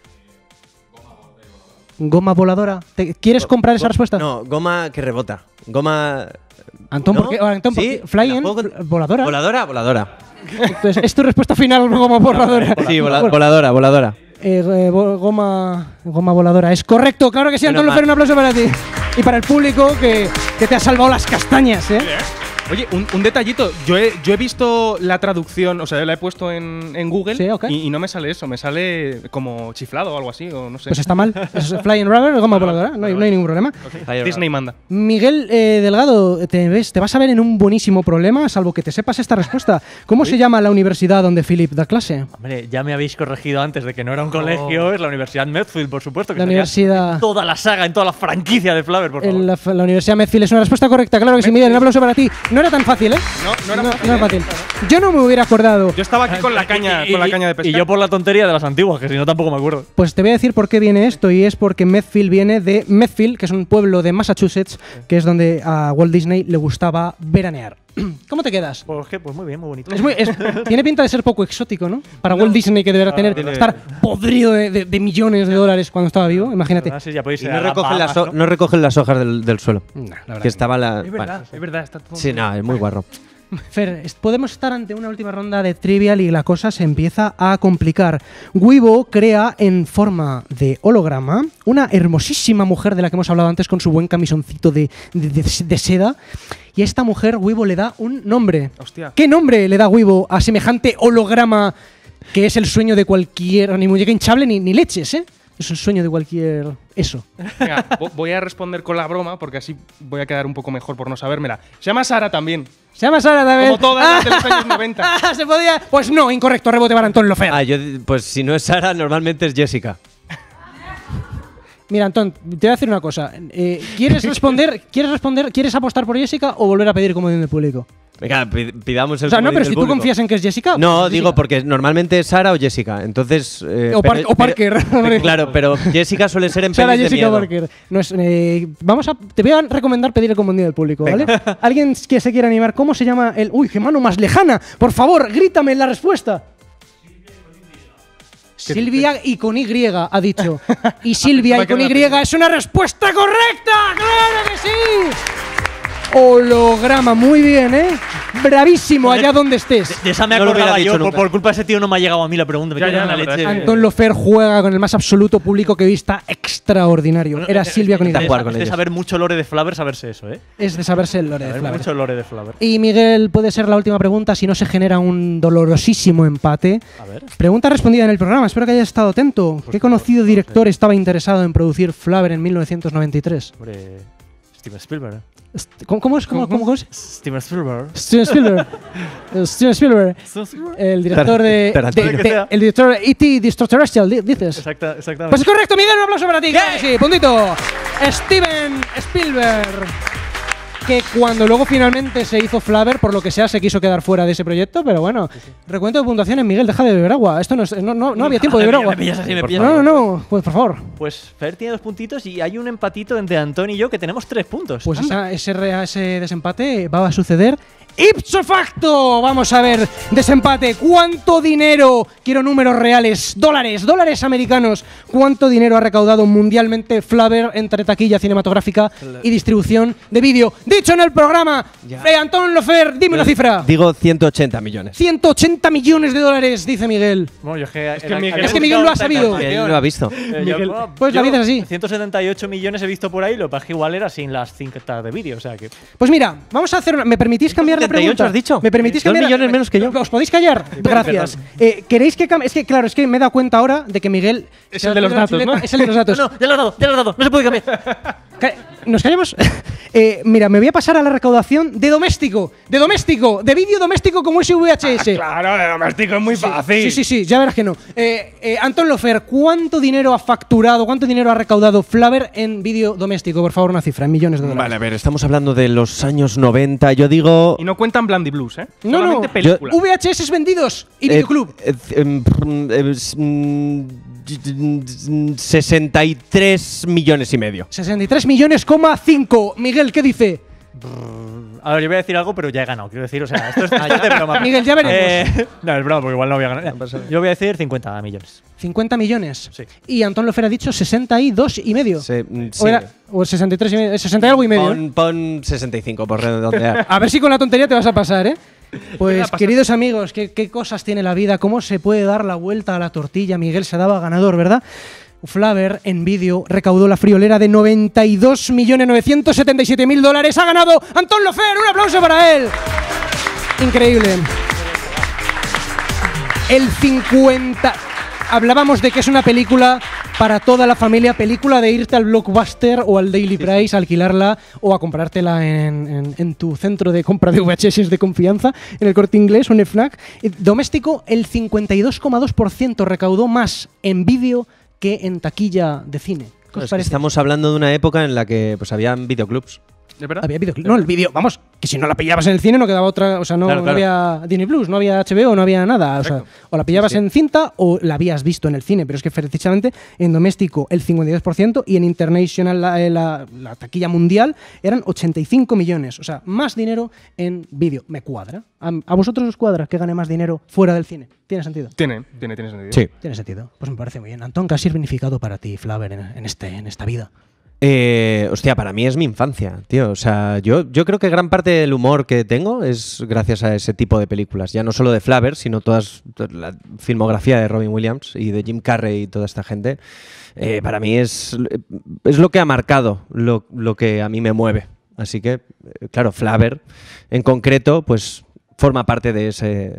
Goma voladora. ¿Quieres comprar esa respuesta? No, goma que rebota. Goma... Antón, ¿No? ¿por qué? Antón, ¿por Sí, qué? Flying, la juego- voladora. Voladora. Entonces, ¿es tu respuesta final goma voladora? Sí, voladora. Goma voladora. Es correcto, claro que sí, Menos Antón Lofer, mal. un aplauso para ti. Y para el público que te ha salvado las castañas, ¿eh? Oye, un detallito. Yo he visto la traducción, o sea, la he puesto en Google Sí, ok. y no me sale eso. Me sale como chiflado o algo así, o no sé. Pues está mal. Es Flying Rubber, goma voladora, no hay ningún problema. Disney manda. Miguel Delgado, te vas a ver en un buenísimo problema, salvo que te sepas esta respuesta. ¿Cómo se llama la universidad donde Philip da clase? Hombre, ya me habéis corregido antes de que no era un colegio, es la Universidad Medfield, por supuesto. Que La estaría universidad- en toda la saga, en toda la franquicia de Flubber, por favor. La Universidad Medfield es una respuesta correcta, claro que sí, Miguel, un aplauso para ti. No era tan fácil, ¿eh? No era fácil, ¿eh? Yo no me hubiera acordado. Yo estaba aquí con la caña, de pescar. Y yo por la tontería de las antiguas, que si no tampoco me acuerdo. Pues te voy a decir por qué viene esto, y es porque Medfield viene de Medfield, que es un pueblo de Massachusetts, que es donde a Walt Disney le gustaba veranear. ¿Cómo te quedas? Pues muy bien, muy bonito. Tiene pinta de ser poco exótico, ¿no? Para Walt Disney, que deberá estar podrido de millones de dólares cuando estaba vivo, imagínate. Ah, sí, ya podéis Y ir no a las recogen, Bahamas, ¿no? no recogen las hojas del suelo. No, la verdad Que estaba la... Es verdad, está todo. Sí, no, es muy guarro. Fer, podemos estar ante una última ronda de trivial y la cosa se empieza a complicar. Weibo crea en forma de holograma una hermosísima mujer de la que hemos hablado antes con su buen camisoncito de seda. Y a esta mujer Weibo le da un nombre. Hostia. ¿Qué nombre le da Weibo a semejante holograma que es el sueño de cualquier... Ni muñeca hinchable ni leches, ¿eh? Es el sueño de cualquier... Eso. Venga, voy a responder con la broma porque así voy a quedar un poco mejor por no sabérmela. Se llama Sara también. Se llama Sara también. Como todas las de los años 90. ¿Se podía? Pues no, incorrecto. Rebote para Antón Lofer. Pues si no es Sara, normalmente es Jessica. Mira, Antón, te voy a decir una cosa. ¿Quieres responder? ¿Quieres apostar por Jessica o volver a pedir comodín del público? Venga, pidamos el O sea, no, comodín pero del si tú público. confías en que es Jessica. No, pues digo Jessica. porque normalmente es Sara o Jessica. Entonces. O Parker. Claro, pero Jessica suele ser en Sara pelis de Jessica miedo. Parker. No es, te voy a recomendar pedir el comodín del público, ¿vale? ¿Alguien que se quiera animar? ¿Cómo se llama el...? ¡Uy, qué mano más lejana! Por favor, grítame la respuesta. Silvia y con Y, ha dicho. Y Silvia y con Y es una respuesta correcta. ¡Claro que sí! Holograma, muy bien, ¿eh? Bravísimo, allá donde estés. De esa me No lo hubiera acordaba dicho yo. nunca. Por culpa de ese tío no me ha llegado a mí la pregunta. Me Ya, cago en la la verdad leche. es que- Antón Lofer juega con el más absoluto público que hoy está extraordinario. Era Silvia con Y. Está jugar con Es de ellos. saber mucho lore de Flubber, saberse eso, ¿eh? Es de saberse el lore de Saber Flubber. mucho lore de Flubber. Y Miguel, puede ser la última pregunta si no se genera un dolorosísimo empate. A ver. Pregunta respondida en el programa, espero que hayas estado atento. ¿Qué conocido director estaba interesado en producir Flubber en 1993? Hombre, Steven Spielberg. ¿Cómo es? ¿Cómo es? Steven Spielberg. Steven Spielberg. Steven Spielberg. El director de... Tarantino. el director de E.T. The Extraterrestrial, dices. Exactamente. Pues es correcto, Miguel, un aplauso para ti. Claro que sí, puntito. Steven Spielberg. que cuando luego finalmente se hizo Flaver, por lo que sea, se quiso quedar fuera de ese proyecto, pero bueno. Recuento de puntuaciones, Miguel, deja de beber agua. Esto no había tiempo de beber agua. No, pues por favor. Pues Fer tiene 2 puntitos y hay un empatito entre Antón y yo que tenemos 3 puntos. Pues ese desempate va a suceder ipso facto. Vamos a ver, desempate. ¿Cuánto dinero? Quiero números reales. Dólares americanos. ¿Cuánto dinero ha recaudado mundialmente Flaver entre taquilla cinematográfica y distribución de vídeo? Dicho en el programa, Antón Lofer, dime una cifra. Digo 180 millones. 180 millones de dólares, dice Miguel. Bueno, es que Miguel lo ha sabido. Él lo ha visto. Pues la vida es así. 178 millones he visto por ahí, lo que pasa es que igual era sin las cintas de vídeo, o sea que… Pues mira, vamos a hacer una… ¿Me permitís cambiar la pregunta? ¿Has dicho? ¿Me permitís 2 cambiar? millones menos que yo. ¿Os podéis callar? Gracias. ¿Queréis que cambie? Es que, claro, es que me he dado cuenta ahora de que Miguel… Es el de los datos, ¿no? Es el de los datos. No, ya lo has dado, no se puede cambiar. ¿Nos callamos? Mira, me voy a pasar a la recaudación de doméstico, de vídeo doméstico como ese VHS. Claro, de doméstico es muy fácil. Sí, ya verás que no. Antón Lofer, ¿cuánto dinero ha facturado, cuánto dinero ha recaudado Flaver en vídeo doméstico? Por favor, una cifra, en millones de dólares. Vale, a ver, estamos hablando de los años 90. Yo digo… Y no cuentan Blandy Blues, ¿eh? No, solamente películas. VHS vendidos y videoclub. 63 millones y medio. 63 millones,5. Miguel, ¿qué dice? A ver, yo voy a decir algo, pero ya he ganado. Quiero decir, o sea, esto es de broma. Miguel, ya veremos. No, es broma, porque igual no voy a ganar. Yo voy a decir 50 millones. 50 millones. Sí. Y Antón Lofer ha dicho 62 y medio. Sí. O 63 y medio. 60 y algo y medio. Pon 65 por redondear. A ver si con la tontería te vas a pasar, ¿eh? Pues, queridos amigos, ¿qué cosas tiene la vida? ¿Cómo se puede dar la vuelta a la tortilla? Miguel se daba ganador, ¿verdad? Flaver en vídeo recaudó la friolera de 92.977.000 dólares. ¡Ha ganado Antón Lofer! ¡Un aplauso para él! Increíble. El 50… Hablábamos de que es una película para toda la familia, película de irte al Blockbuster o al Daily Price, alquilarla o a comprártela en tu centro de compra de VHS de confianza, en el Corte Inglés o en el FNAC. Doméstico, el 52,2% recaudó más en vídeo que en taquilla de cine. ¿Qué os parece? Estamos hablando de una época en la que pues habían videoclubs. ¿De verdad? Había videoclip. No, el vídeo, vamos, que si no la pillabas en el cine no quedaba otra, o sea, no, Claro. no había Disney Plus, no había HBO, no había nada, o sea, o la pillabas en cinta o la habías visto en el cine, pero es que precisamente en doméstico el 52% y en international la taquilla mundial eran 85 millones, o sea, más dinero en vídeo. ¿Me cuadra? ¿A vosotros os cuadra que gane más dinero fuera del cine? ¿Tiene sentido? Tiene sentido. Sí. Tiene sentido. Pues me parece muy bien. Antón, ¿qué ha significado para ti Flaver en esta vida? Hostia, para mí es mi infancia, tío. O sea, yo creo que gran parte del humor que tengo es gracias a ese tipo de películas. Ya no solo de Flaver, sino toda la filmografía de Robin Williams y de Jim Carrey y toda esta gente. Para mí es lo que ha marcado lo que a mí me mueve. Así que, claro, Flaver en concreto, pues forma parte de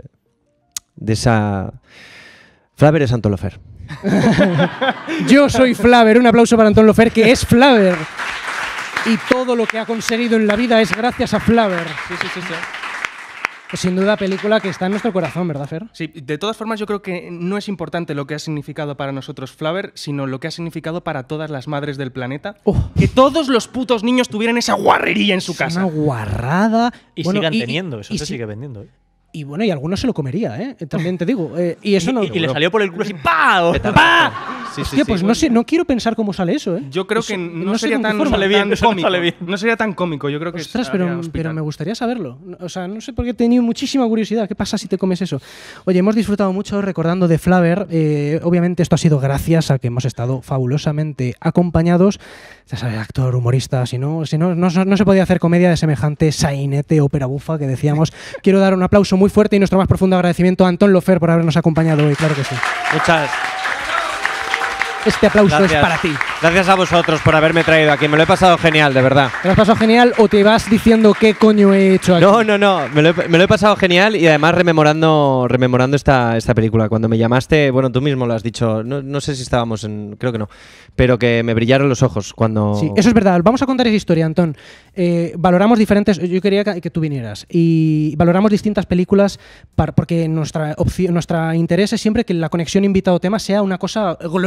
esa… Flaver es Antón Lofer. Yo soy Flaver, un aplauso para Antón Lofer, que es Flaver. Y todo lo que ha conseguido en la vida es gracias a Flaver. Sí. Pues sin duda película que está en nuestro corazón, ¿verdad, Fer? Sí, de todas formas yo creo que no es importante lo que ha significado para nosotros Flaver, sino lo que ha significado para todas las madres del planeta. Que todos los putos niños tuvieran esa guarrería en su casa. Una guarrada. Y Bueno, sigan teniendo, eso se sigue vendiendo. Y bueno, y algunos se lo comería, ¿eh? También te digo. Y eso no… Y le salió por el culo así ¡pah! Hostia, pues no quiero pensar cómo sale eso, ¿eh? Yo creo Eso, que no sé sería con qué tan, forma. sale bien, tan eso no cómico. sale bien. No sería tan cómico, yo creo que Ostras, haría pero hospital. me gustaría saberlo. O sea, no sé por qué he tenido muchísima curiosidad. ¿Qué pasa si te comes eso? Oye, hemos disfrutado mucho recordando de Flaver. Obviamente esto ha sido gracias a que hemos estado fabulosamente acompañados. Ya sabes, actor, humorista, si no se podía hacer comedia de semejante sainete, ópera bufa que decíamos. Quiero dar un aplauso muy fuerte y nuestro más profundo agradecimiento a Antón Lofer por habernos acompañado hoy, claro que sí. Muchas Este aplauso gracias. es para ti. Gracias a vosotros por haberme traído aquí. Me lo he pasado genial, de verdad. ¿Te lo has pasado genial o te vas diciendo qué coño he hecho aquí? No. Me lo he pasado genial y además rememorando esta película. Cuando me llamaste, bueno, tú mismo lo has dicho. No sé si estábamos en… Creo que no. Pero que me brillaron los ojos cuando… Sí, eso es verdad. Vamos a contar esa historia, Antón. Valoramos diferentes… Yo quería que tú vinieras. Y valoramos distintas películas porque nuestra interés es siempre que la conexión invitado-tema sea una cosa gloriosa, absolutamente.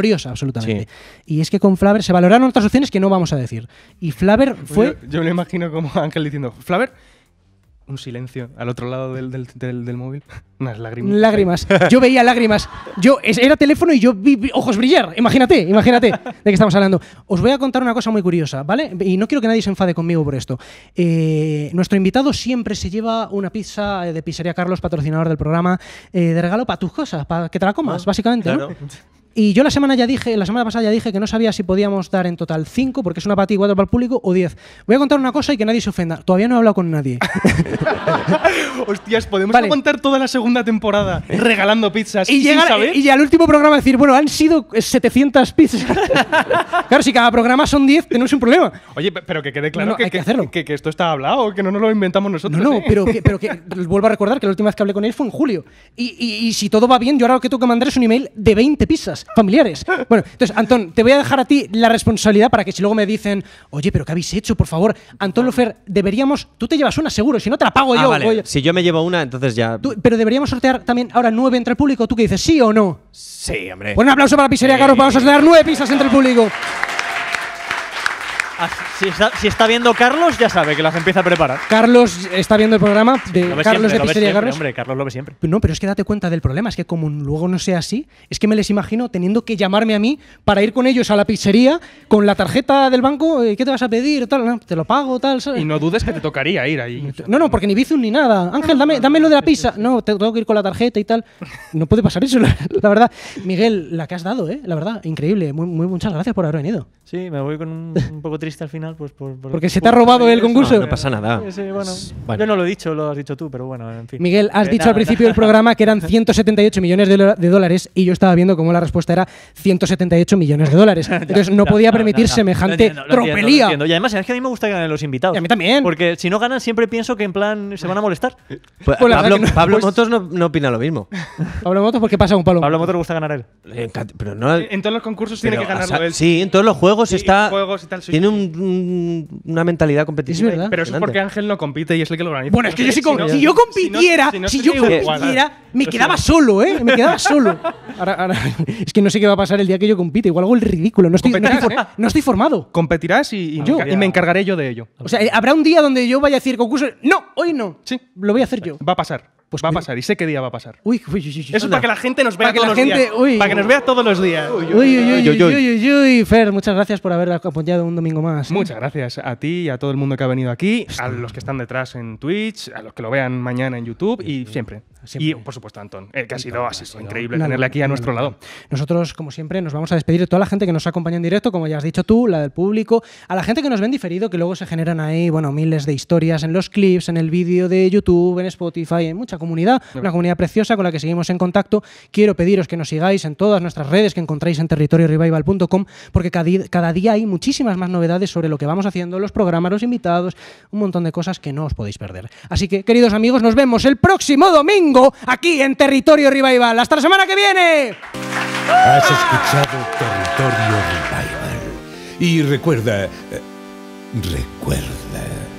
absolutamente. Y es que con Flaver se valoraron otras opciones que no vamos a decir. Y Flaver fue... Yo me lo imagino como Ángel diciendo, Flaver, un silencio al otro lado del móvil, unas lágrimas. Lágrimas. Yo veía lágrimas. Era teléfono y yo vi ojos brillar. Imagínate de qué estamos hablando. Os voy a contar una cosa muy curiosa, ¿vale? Y no quiero que nadie se enfade conmigo por esto. Nuestro invitado siempre se lleva una pizza de Pizzería Carlos, patrocinador del programa, de regalo para tus cosas, para que te la comas, básicamente, claro. ¿no? Y yo la semana pasada ya dije que no sabía si podíamos dar en total 5, porque es una para ti y 4 para el público, o 10. Voy a contar una cosa y que nadie se ofenda. Todavía no he hablado con nadie. Hostias, podemos Vale. aguantar toda la segunda temporada regalando pizzas Y, sin saber. y al último programa decir, bueno, han sido 700 pizzas. Claro, si cada programa son 10, tenemos un problema. Oye, pero que quede claro No, hay que hacerlo. que esto está hablado, que no nos lo inventamos nosotros. No, ¿eh? pero que vuelvo a recordar que la última vez que hablé con él fue en julio. Y si todo va bien, yo ahora lo que tengo que mandar es un email de 20 pizzas familiares. Bueno, entonces, Antón, te voy a dejar a ti la responsabilidad para que si luego me dicen, oye, pero ¿qué habéis hecho, por favor? Antón Lofer, deberíamos... Tú te llevas una seguro, si no te la pago yo. Vale. Oye, Si yo me llevo una, entonces ya... pero deberíamos sortear también ahora 9 entre el público. ¿Tú qué dices, sí o no? Sí, hombre. Pues un aplauso para Pizzería Carlos, vamos a sortear 9 pizzas entre el público. Si está viendo Carlos, ya sabe que las empieza a preparar. Carlos está viendo el programa de Lo ve Carlos siempre, de lo ve Pizzería siempre, Carlos. hombre, Carlos lo ve siempre. No, pero es que date cuenta del problema. Es que como luego no sea así, es que me les imagino teniendo que llamarme a mí para ir con ellos a la pizzería con la tarjeta del banco. ¿Qué te vas a pedir? Tal, no, te lo pago, tal, ¿sabes? Y no dudes que te tocaría ir ahí. No, porque ni Bizum ni nada. Ángel, dame lo de la pizza. No, tengo que ir con la tarjeta y tal. No puede pasar eso, la verdad. Miguel, la que has dado, la verdad, increíble. Muchas gracias por haber venido. Sí, me voy con un poco triste al final, pues Porque se te ha robado el concurso. No pasa nada. Sí, bueno, Bueno. yo no lo he dicho, lo has dicho tú, pero bueno, en fin. Miguel, has dicho nada, al principio del programa que eran 178 millones de dólares y yo estaba viendo cómo la respuesta era 178 millones de dólares. Entonces no podía permitir semejante Lo tropelía. entiendo. Y además es que a mí me gusta que ganen los invitados. Y a mí también. Porque si no ganan siempre pienso que en plan se van a molestar. Pues Pues la verdad que no. Pablo Pues- Motos no opina lo mismo. Pablo Motos, ¿por qué pasa con Pablo? Pablo Motos le gusta ganar a él. Le encanta, pero no... En todos los concursos tiene que ganarlo él. Sí, en todos los juegos Sí, está... juegos y tal, sí. Tiene una mentalidad competitiva. Es verdad. Pero eso es porque Ángel no compite y es el que lo organiza. Bueno, es que yo Si no- si yo compitiera, si yo compitiera, me quedaba solo, ¿eh? Me quedaba solo. Ahora, es que no sé qué va a pasar el día que yo compite. Igual hago el ridículo. No estoy formado. Competirás y me encargaré yo de ello. O sea, habrá un día donde yo vaya a decir concurso. No, hoy no. Sí. Lo voy a hacer yo. Va a pasar. Pues va a mira. pasar y sé qué día va a pasar. Uy. Eso es para que la gente nos vea Para que todos la los gente- días. uy. Para que nos vea todos los días. Uy. Fer, muchas gracias por haber acompañado un domingo más. Muchas gracias a ti y a todo el mundo que ha venido aquí, a los que están detrás en Twitch, a los que lo vean mañana en YouTube y siempre. Y por supuesto a Antón, que ha sido increíble tenerle aquí a nuestro lado. Nosotros, como siempre, nos vamos a despedir de toda la gente que nos acompaña en directo, como ya has dicho tú, la del público, a la gente que nos ve en diferido, que luego se generan ahí, bueno, miles de historias en los clips, en el vídeo de YouTube, en Spotify, en mucha comunidad, una comunidad preciosa con la que seguimos en contacto. Quiero pediros que nos sigáis en todas nuestras redes que encontráis en territoriorevival.com, porque cada día hay muchísimas más novedades sobre lo que vamos haciendo, los programas, los invitados, un montón de cosas que no os podéis perder. Así que, queridos amigos, nos vemos el próximo domingo aquí en Territorio Revival. ¡Hasta la semana que viene! Has escuchado Territorio Revival. Y recuerda,